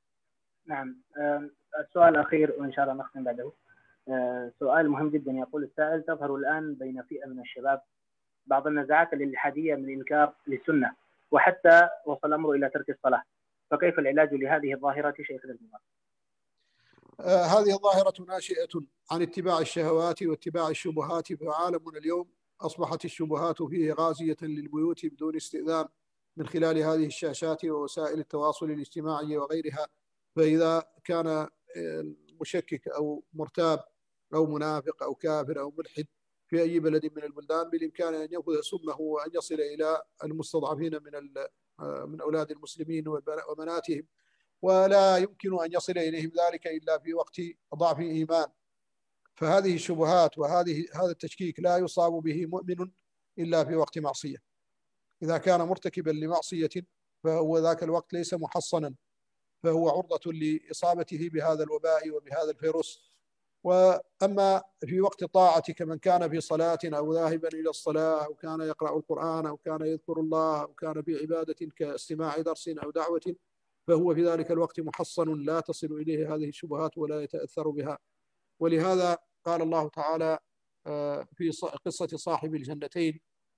B: السؤال الأخير وإن شاء الله نختم بعده. سؤال مهم جدا. يقول السائل: تظهر الآن بين فئة من الشباب بعض النزعات الإلحادية من إنكار للسنة، وحتى وصل الأمر إلى ترك الصلاة، فكيف العلاج لهذه الظاهرة شيخ الجماعة؟
A: هذه الظاهرة ناشئة عن اتباع الشهوات واتباع الشبهات، فعالمنا اليوم أصبحت الشبهات فيه غازية للبيوت بدون استئذان من خلال هذه الشاشات ووسائل التواصل الاجتماعي وغيرها. فإذا كان مشكك أو مرتاب أو منافق أو كافر أو ملحد في أي بلد من البلدان، بالإمكان أن يأخذ سمه وأن يصل إلى المستضعفين من أولاد المسلمين وبناتهم، ولا يمكن أن يصل إليهم ذلك إلا في وقت ضعف إيمان. فهذه الشبهات هذا التشكيك لا يصاب به مؤمن إلا في وقت معصية. إذا كان مرتكبا لمعصية فهو ذاك الوقت ليس محصنا، فهو عرضة لإصابته بهذا الوباء وبهذا الفيروس. وأما في وقت طاعة كمن كان في صلاة أو ذاهبا إلى الصلاة أو كان يقرأ القرآن أو كان يذكر الله أو كان في عبادة كاستماع درس أو دعوة، فهو في ذلك الوقت محصن لا تصل إليه هذه الشبهات ولا يتأثر بها. ولهذا قال الله تعالى في قصة صاحب الجنتين،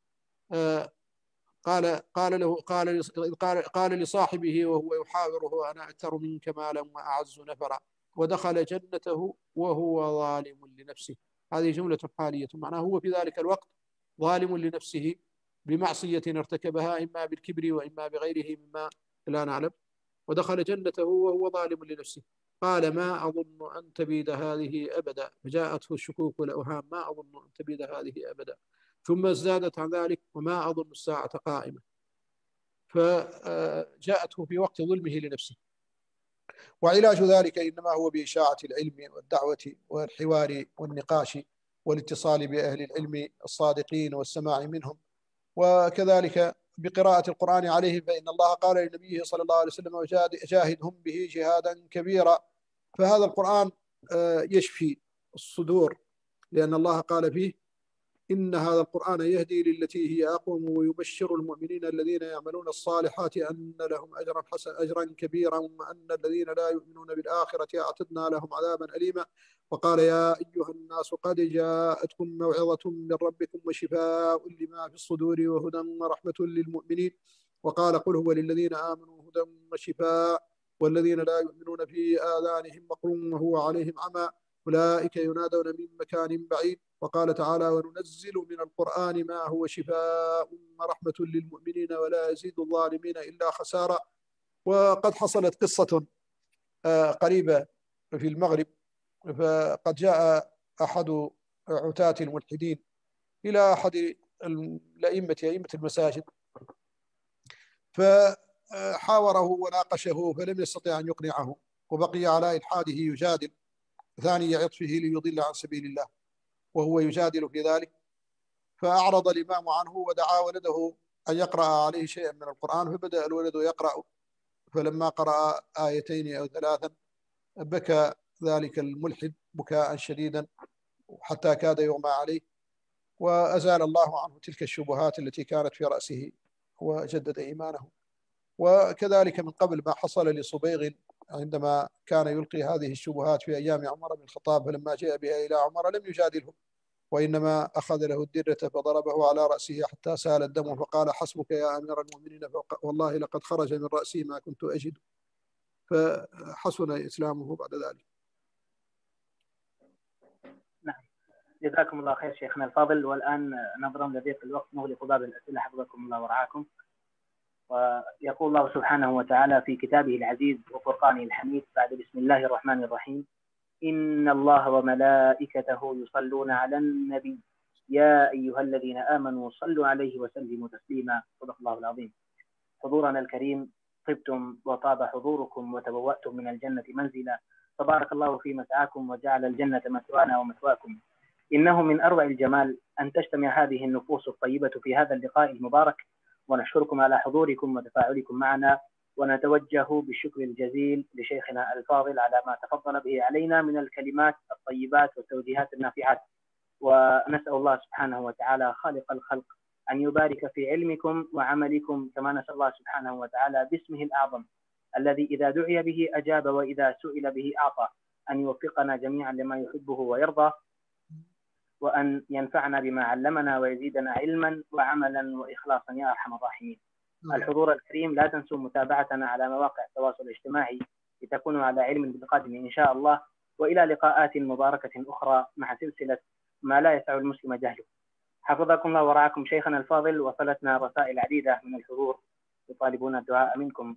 A: قال لصاحبه وهو يحاوره: أنا أكثر منك مالا وأعز نفرا، ودخل جنته وهو ظالم لنفسه. هذه جملة حالية، معناه هو في ذلك الوقت ظالم لنفسه بمعصية ارتكبها إما بالكبر وإما بغيره مما لا نعلم، ودخل جنته وهو ظالم لنفسه. قال: ما أظن أن تبيد هذه أبدا. فجاءته الشكوك والأوهام: ما أظن أن تبيد هذه أبدا. ثم ازدادت عن ذلك: وما أظن الساعة قائمة. فجاءته في وقت ظلمه لنفسه. وعلاج ذلك إنما هو بإشاعة العلم والدعوة والحوار والنقاش والاتصال بأهل العلم الصادقين والسماع منهم، وكذلك بقراءة القرآن عليهم، فإن الله قال لنبيه صلى الله عليه وسلم: وجاهدهم به جهادا كبيرا. فهذا القرآن يشفي الصدور، لأن الله قال فيه: إن هذا القرآن يهدي للتي هي أقوم ويبشر المؤمنين الذين يعملون الصالحات أن لهم أجرا كبيرا، وأن الذين لا يؤمنون بالآخرة أعتدنا لهم عذابا أليما. وقال: يا أيها الناس قد جاءتكم موعظة من ربكم وشفاء لما في الصدور وهدى ورحمة للمؤمنين. وقال: قل هو للذين آمنوا هدى وشفاء، والذين لا يؤمنون في آذانهم وقر وهو عليهم عمى أولئك ينادون من مكان بعيد. وقال تعالى: وننزل من القرآن ما هو شفاء ورحمة للمؤمنين ولا يزيد الظالمين إلا خسارا. وقد حصلت قصة قريبة في المغرب، فقد جاء أحد عتاة الملحدين إلى أحد أئمة المساجد، فحاوره وناقشه فلم يستطع أن يقنعه، وبقي على إلحاده يجادل ثاني عطفه ليضل عن سبيل الله وهو يجادل في ذلك. فأعرض الإمام عنه ودعا ولده أن يقرأ عليه شيئا من القرآن، فبدأ الولد يقرأ، فلما قرأ آيتين أو ثلاثا بكى ذلك الملحد بكاء شديدا حتى كاد يغمى عليه، وأزال الله عنه تلك الشبهات التي كانت في رأسه وجدد إيمانه. وكذلك من قبل ما حصل لصبيغ عندما كان يلقي هذه الشبهات في أيام عمر بن الخطاب، فلما جاء بها إلى عمر لم يجادله، وإنما أخذ له الدرة فضربه على رأسه حتى سال الدم، فقال: حسبك يا أمير المؤمنين، والله لقد خرج من رأسي ما كنت أجد. فحسن إسلامه بعد ذلك.
B: نعم، جزاكم الله خير شيخنا الفاضل. والآن نظرا لضيق الوقت نغلق باب الأسئلة حفظكم الله ورعاكم. ويقول الله سبحانه وتعالى في كتابه العزيز وفرقانه الحميد بعد: بسم الله الرحمن الرحيم: إن الله وملائكته يصلون على النبي يا أيها الذين آمنوا صلوا عليه وسلموا تسليما. صدق الله العظيم. حضورنا الكريم، طبتم وطاب حضوركم وتبوأتم من الجنة منزلا، فبارك الله في مسعاكم وجعل الجنة مثوانا ومثواكم. إنه من أروع الجمال أن تجتمع هذه النفوس الطيبة في هذا اللقاء المبارك، ونشكركم على حضوركم وتفاعلكم معنا، ونتوجه بالشكر الجزيل لشيخنا الفاضل على ما تفضل به علينا من الكلمات الطيبات والتوجيهات النافعات. ونسأل الله سبحانه وتعالى خالق الخلق أن يبارك في علمكم وعملكم، كما نسأل الله سبحانه وتعالى باسمه الأعظم الذي إذا دعي به أجاب وإذا سئل به أعطى، أن يوفقنا جميعا لما يحبه ويرضى، وأن ينفعنا بما علمنا ويزيدنا علما وعملا وإخلاصا يا أرحم الراحمين. الحضور الكريم، لا تنسوا متابعتنا على مواقع التواصل الاجتماعي لتكونوا على علم بالقادم إن شاء الله. وإلى لقاءات مباركة أخرى مع سلسلة ما لا يسع المسلم جهله. حفظكم الله ورعاكم شيخنا الفاضل. وصلتنا رسائل عديدة من الحضور يطالبون الدعاء منكم.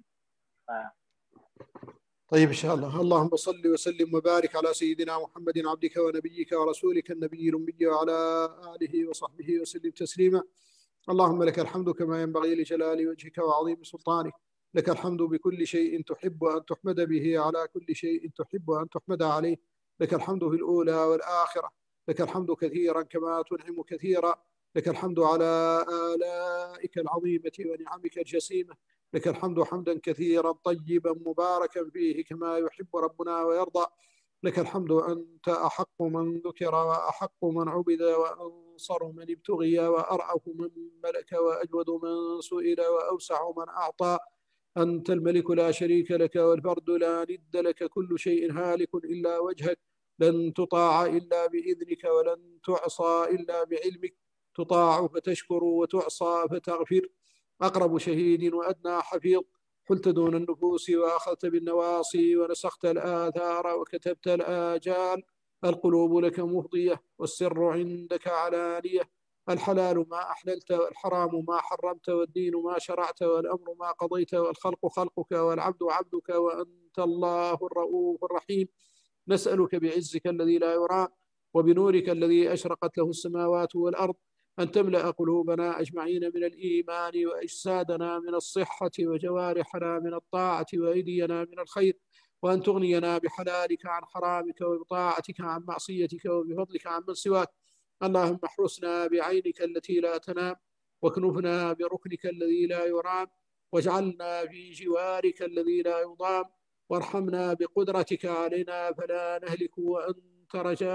A: طيب إن شاء الله. اللهم صل وسلم وبارك على سيدنا محمد عبدك ونبيك ورسولك النبي الأمي وعلى آله وصحبه وسلم تسليما. اللهم لك الحمد كما ينبغي لجلال وجهك وعظيم سلطانك. لك الحمد بكل شيء تحب أن تحمد به على كل شيء تحب أن تحمد عليه. لك الحمد في الأولى والآخرة. لك الحمد كثيرا كما تنعم كثيرا. لك الحمد على آلائك العظيمة ونعمك الجسيمة. لك الحمد حمدا كثيرا طيبا مباركا فيه كما يحب ربنا ويرضى. لك الحمد أنت أحق من ذكر وأحق من عبد وأنصر من ابتغي وأرأف من ملك وأجود من سئل وأوسع من أعطى. أنت الملك لا شريك لك والفرد لا ند لك. كل شيء هالك إلا وجهك. لن تطاع إلا بإذنك ولن تعصى إلا بعلمك. تطاع فتشكر وتعصى فتغفر. أقرب شهيد وأدنى حفيظ. حلت دون النفوس وأخذت بالنواصي ونسخت الآثار وكتبت الآجال. القلوب لك مفضية والسر عندك علانية. الحلال ما أحللت والحرام ما حرمت والدين ما شرعت والأمر ما قضيت والخلق خلقك والعبد عبدك وأنت الله الرؤوف الرحيم. نسألك بعزك الذي لا يرام وبنورك الذي أشرقت له السماوات والأرض أن تملأ قلوبنا أجمعين من الإيمان وأجسادنا من الصحة وجوارحنا من الطاعة وأيدينا من الخير. وأن تغنينا بحلالك عن حرامك وبطاعتك عن معصيتك وبفضلك عن من سواك. اللهم احرسنا بعينك التي لا تنام واكنفنا بركنك الذي لا يرام واجعلنا في جوارك الذي لا يضام. وارحمنا بقدرتك علينا فلا نهلك وأنت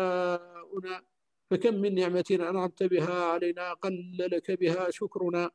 A: رجاؤنا. فكم من نعمة أنعمت بها علينا قل لك بها شكرنا.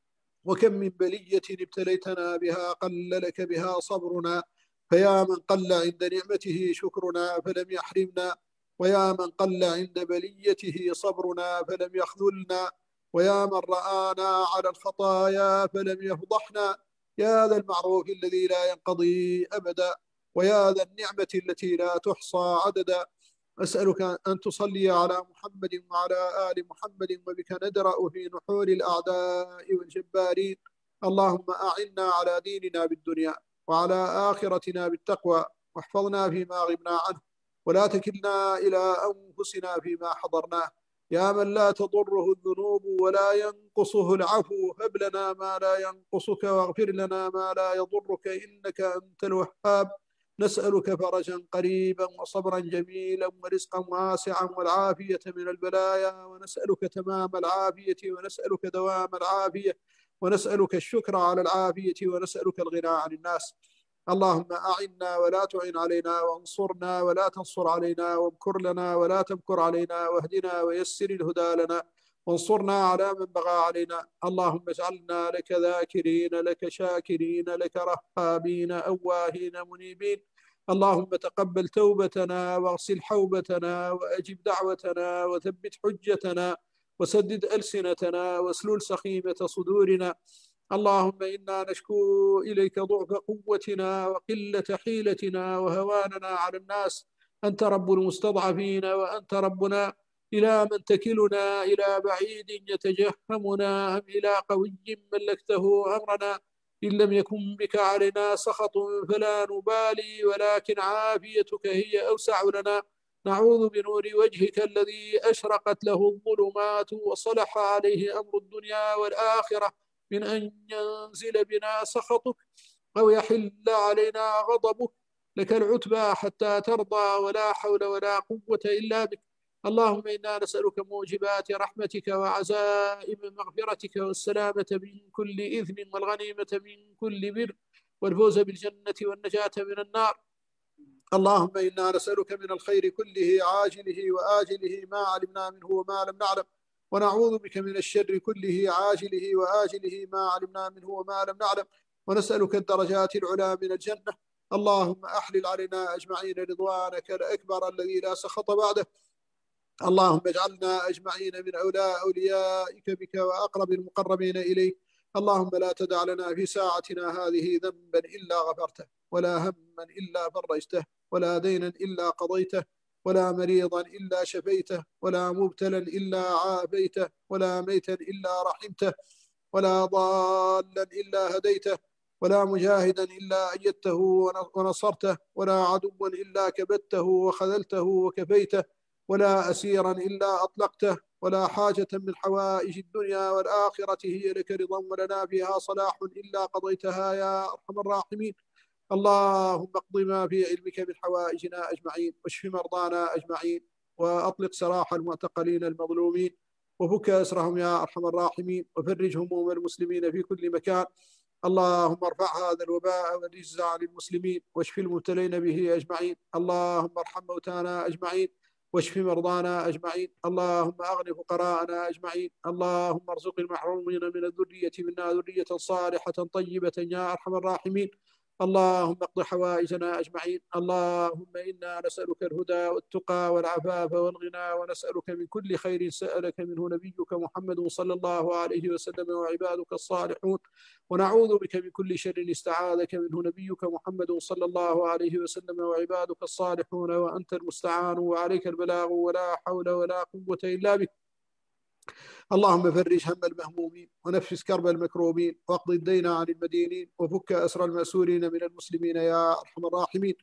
A: وكم من بلية ابتليتنا بها قل لك بها صبرنا. فيا من قل عند نعمته شكرنا فلم يحرمنا. ويا من قل عند بليته صبرنا فلم يخذلنا. ويا من رآنا على الخطايا فلم يفضحنا. يا ذا المعروف الذي لا ينقضي أبدا. ويا ذا النعمة التي لا تحصى عددا. أسألك أن تصلي على محمد وعلى آل محمد وبك ندرأ في نحور الأعداء والجبارين. اللهم أعنا على ديننا بالدنيا وعلى آخرتنا بالتقوى واحفظنا فيما غبنا عنه ولا تكلنا إلى أنفسنا فيما حضرناه. يا من لا تضره الذنوب ولا ينقصه العفو هب لنا ما لا ينقصك واغفر لنا ما لا يضرك إنك أنت الوهاب. نسألك فرجا قريبا وصبرا جميلا ورزقا واسعا والعافية من البلايا. ونسألك تمام العافية ونسألك دوام العافية ونسألك الشكر على العافية ونسألك الغنى عن الناس. اللهم أعنا ولا تعن علينا وانصرنا ولا تنصر علينا وامكر لنا ولا تمكر علينا واهدنا ويسر الهدى لنا وانصرنا على من بغى علينا. اللهم اجعلنا لك ذاكرين لك شاكرين لك رهابين أواهين منيبين. اللهم تقبل توبتنا واغسل حوبتنا وأجب دعوتنا وثبت حجتنا وسدد ألسنتنا واسلل سخيمة صدورنا. اللهم إنا نشكو إليك ضعف قوتنا وقلة حيلتنا وهواننا على الناس. أنت رب المستضعفين وأنت ربنا. إلى من تكلنا؟ إلى بعيد يتجهمنا أم إلى قوي ملكته أمرنا؟ إن لم يكن بك علينا سخط فلا نبالي ولكن عافيتك هي أوسع لنا. نعوذ بنور وجهك الذي أشرقت له الظلمات وصلح عليه أمر الدنيا والآخرة من أن ينزل بنا سخطك أو يحل علينا غضبك. لك العتبى حتى ترضى ولا حول ولا قوة إلا بك. اللهم إنا نسألك موجبات رحمتك وعزائم مغفرتك والسلامة من كل إثم والغنيمة من كل بر والفوز بالجنة والنجاة من النار. اللهم إنا نسألك من الخير كله عاجله وآجله ما علمنا منه وما لم نعلم ونعوذ بك من الشر كله عاجله وآجله ما علمنا منه وما لم نعلم ونسألك الدرجات العلى من الجنة. اللهم أحلل علينا أجمعين رضوانك الأكبر الذي لا سخط بعده. اللهم اجعلنا أجمعين من أوليائك بك وأقرب المقربين إليك. اللهم لا تدع لنا في ساعتنا هذه ذنبا إلا غفرته ولا هما إلا فرجته ولا دينا إلا قضيته، ولا مريضا إلا شفيته، ولا مبتلا إلا عافيته، ولا ميتا إلا رحمته، ولا ضالا إلا هديته، ولا مجاهدا إلا أيدته ونصرته، ولا عدوا إلا كبته وخذلته وكفيته، ولا أسيرا إلا أطلقته، ولا حاجة من حوائج الدنيا والآخرة هي لك رضا ولنا فيها صلاح إلا قضيتها يا أرحم الراحمين. اللهم اقض ما في علمك من حوائجنا أجمعين، واشف مرضانا أجمعين، وأطلق سراح المعتقلين المظلومين، وفك أسرهم يا أرحم الراحمين، وفرج هموم المسلمين في كل مكان. اللهم ارفع هذا الوباء والرجز عن المسلمين، واشف المبتلين به أجمعين. اللهم ارحم موتانا أجمعين، واشف مرضانا أجمعين. اللهم أغن فقراءنا أجمعين. اللهم ارزق المحرومين من الذرية منا ذرية صالحة طيبة يا أرحم الراحمين. اللهم اقض حوائجنا أجمعين. اللهم إنا نسألك الهدى والتقى والعفاف والغنى، ونسألك من كل خير سألك منه نبيك محمد صلى الله عليه وسلم وعبادك الصالحون، ونعوذ بك من كل شر استعاذك منه نبيك محمد صلى الله عليه وسلم وعبادك الصالحون، وأنت المستعان وعليك البلاغ، ولا حول ولا قوة إلا بك. اللهم فرج هم المهمومين، ونفس كرب المكروبين، واقض الدين عن المدينين، وفك أسر المأسورين من المسلمين يا أرحم الراحمين.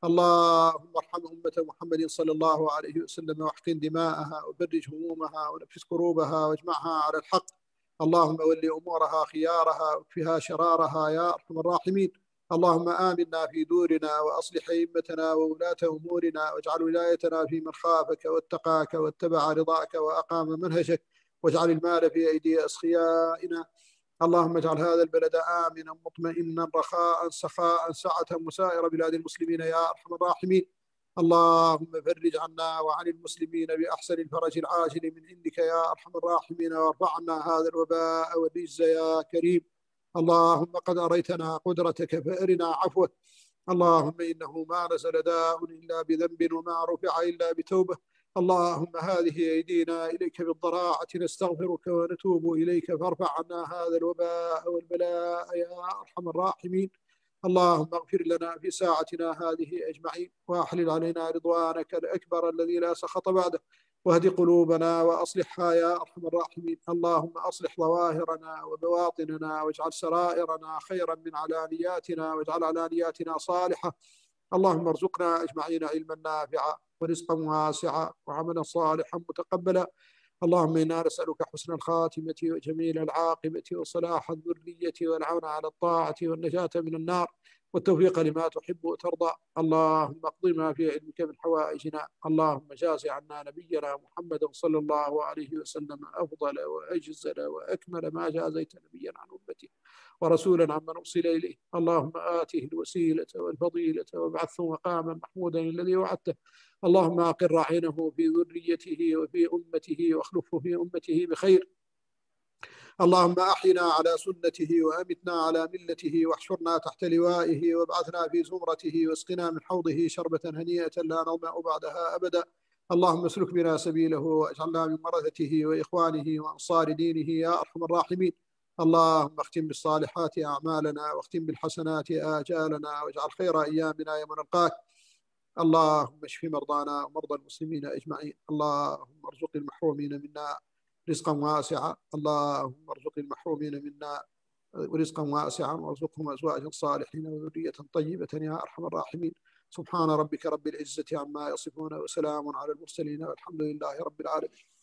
A: اللهم ارحم أمة محمد صلى الله عليه وسلم، واحقن دماءها، وفرج همومها، ونفس كروبها، واجمعها على الحق. اللهم ول أمورها خيارها، واكفها شرارها يا أرحم الراحمين. اللهم آمنا في دورنا، وأصلح أئمتنا وولاة أمورنا، واجعل ولايتنا في من خافك واتقاك واتبع رضاك وأقام منهجك، واجعل المال في أيدي أسخيائنا. اللهم اجعل هذا البلد آمنا مطمئنا رخاء سخاء سعة وسائر بلاد المسلمين يا أرحم الراحمين. اللهم فرج عنا وعن المسلمين بأحسن الفرج العاجل من عندك يا أرحم الراحمين، وارفع عنا هذا الوباء والرجز يا كريم. اللهم قد أريتنا قدرتك فأرنا عفوك. اللهم إنه ما نزل داء إلا بذنب، وما رفع إلا بتوبة. اللهم هذه أيدينا إليك بالضراعة نستغفرك ونتوب إليك، فارفع عنا هذا الوباء والبلاء يا أرحم الراحمين. اللهم اغفر لنا في ساعتنا هذه أجمعين، وأحلل علينا رضوانك الأكبر الذي لا سخط بعده، واهد قلوبنا وأصلحها يا أرحم الراحمين. اللهم أصلح ظواهرنا وبواطننا، واجعل سرائرنا خيرا من علانياتنا، واجعل علانياتنا صالحة. اللهم ارزقنا أجمعين علما نافعا، ورزقا واسعا، وعملا صالحا متقبلا. اللهم إنا نسألك حسن الخاتمة وجميل العاقبة وصلاح الذرية والعون على الطاعة والنجاة من النار، والتوفيق لما تحب وترضى. اللهم اقض ما في علمك من حوائجنا. اللهم جاز عنا نبينا محمد صلى الله عليه وسلم أفضل وأجزل وأكمل ما جازيت نبيا عن أمته ورسولا عمن أرسل إليه. اللهم آته الوسيلة والفضيلة، وابعثه مقاما محمودا الذي وعدته. اللهم أقر عينه في ذريته وفي أمته، واخلفه في أمته بخير. اللهم أحينا على سنته، وأمتنا على ملته، واحشرنا تحت لوائه، وابعثنا في زمرته، واسقنا من حوضه شربة هنيئة لا نظمأ بعدها أبدا. اللهم اسلك بنا سبيله، واجعلنا من ورثته وإخوانه وأنصار دينه يا أرحم الراحمين. اللهم اختم بالصالحات أعمالنا، واختم بالحسنات آجالنا، واجعل خير أيامنا يوم نلقاك. اللهم اشف مرضانا ومرضى المسلمين أجمعين. اللهم ارزق المحرومين منا رزقا واسعا. اللهم ارزق المحرومين منا رزقا واسعا، وارزقهم أزواجا صالحين وذرية طيبة يا أرحم الراحمين. سبحان ربك رب العزة عما يصفون، وسلام على المرسلين، والحمد لله رب العالمين.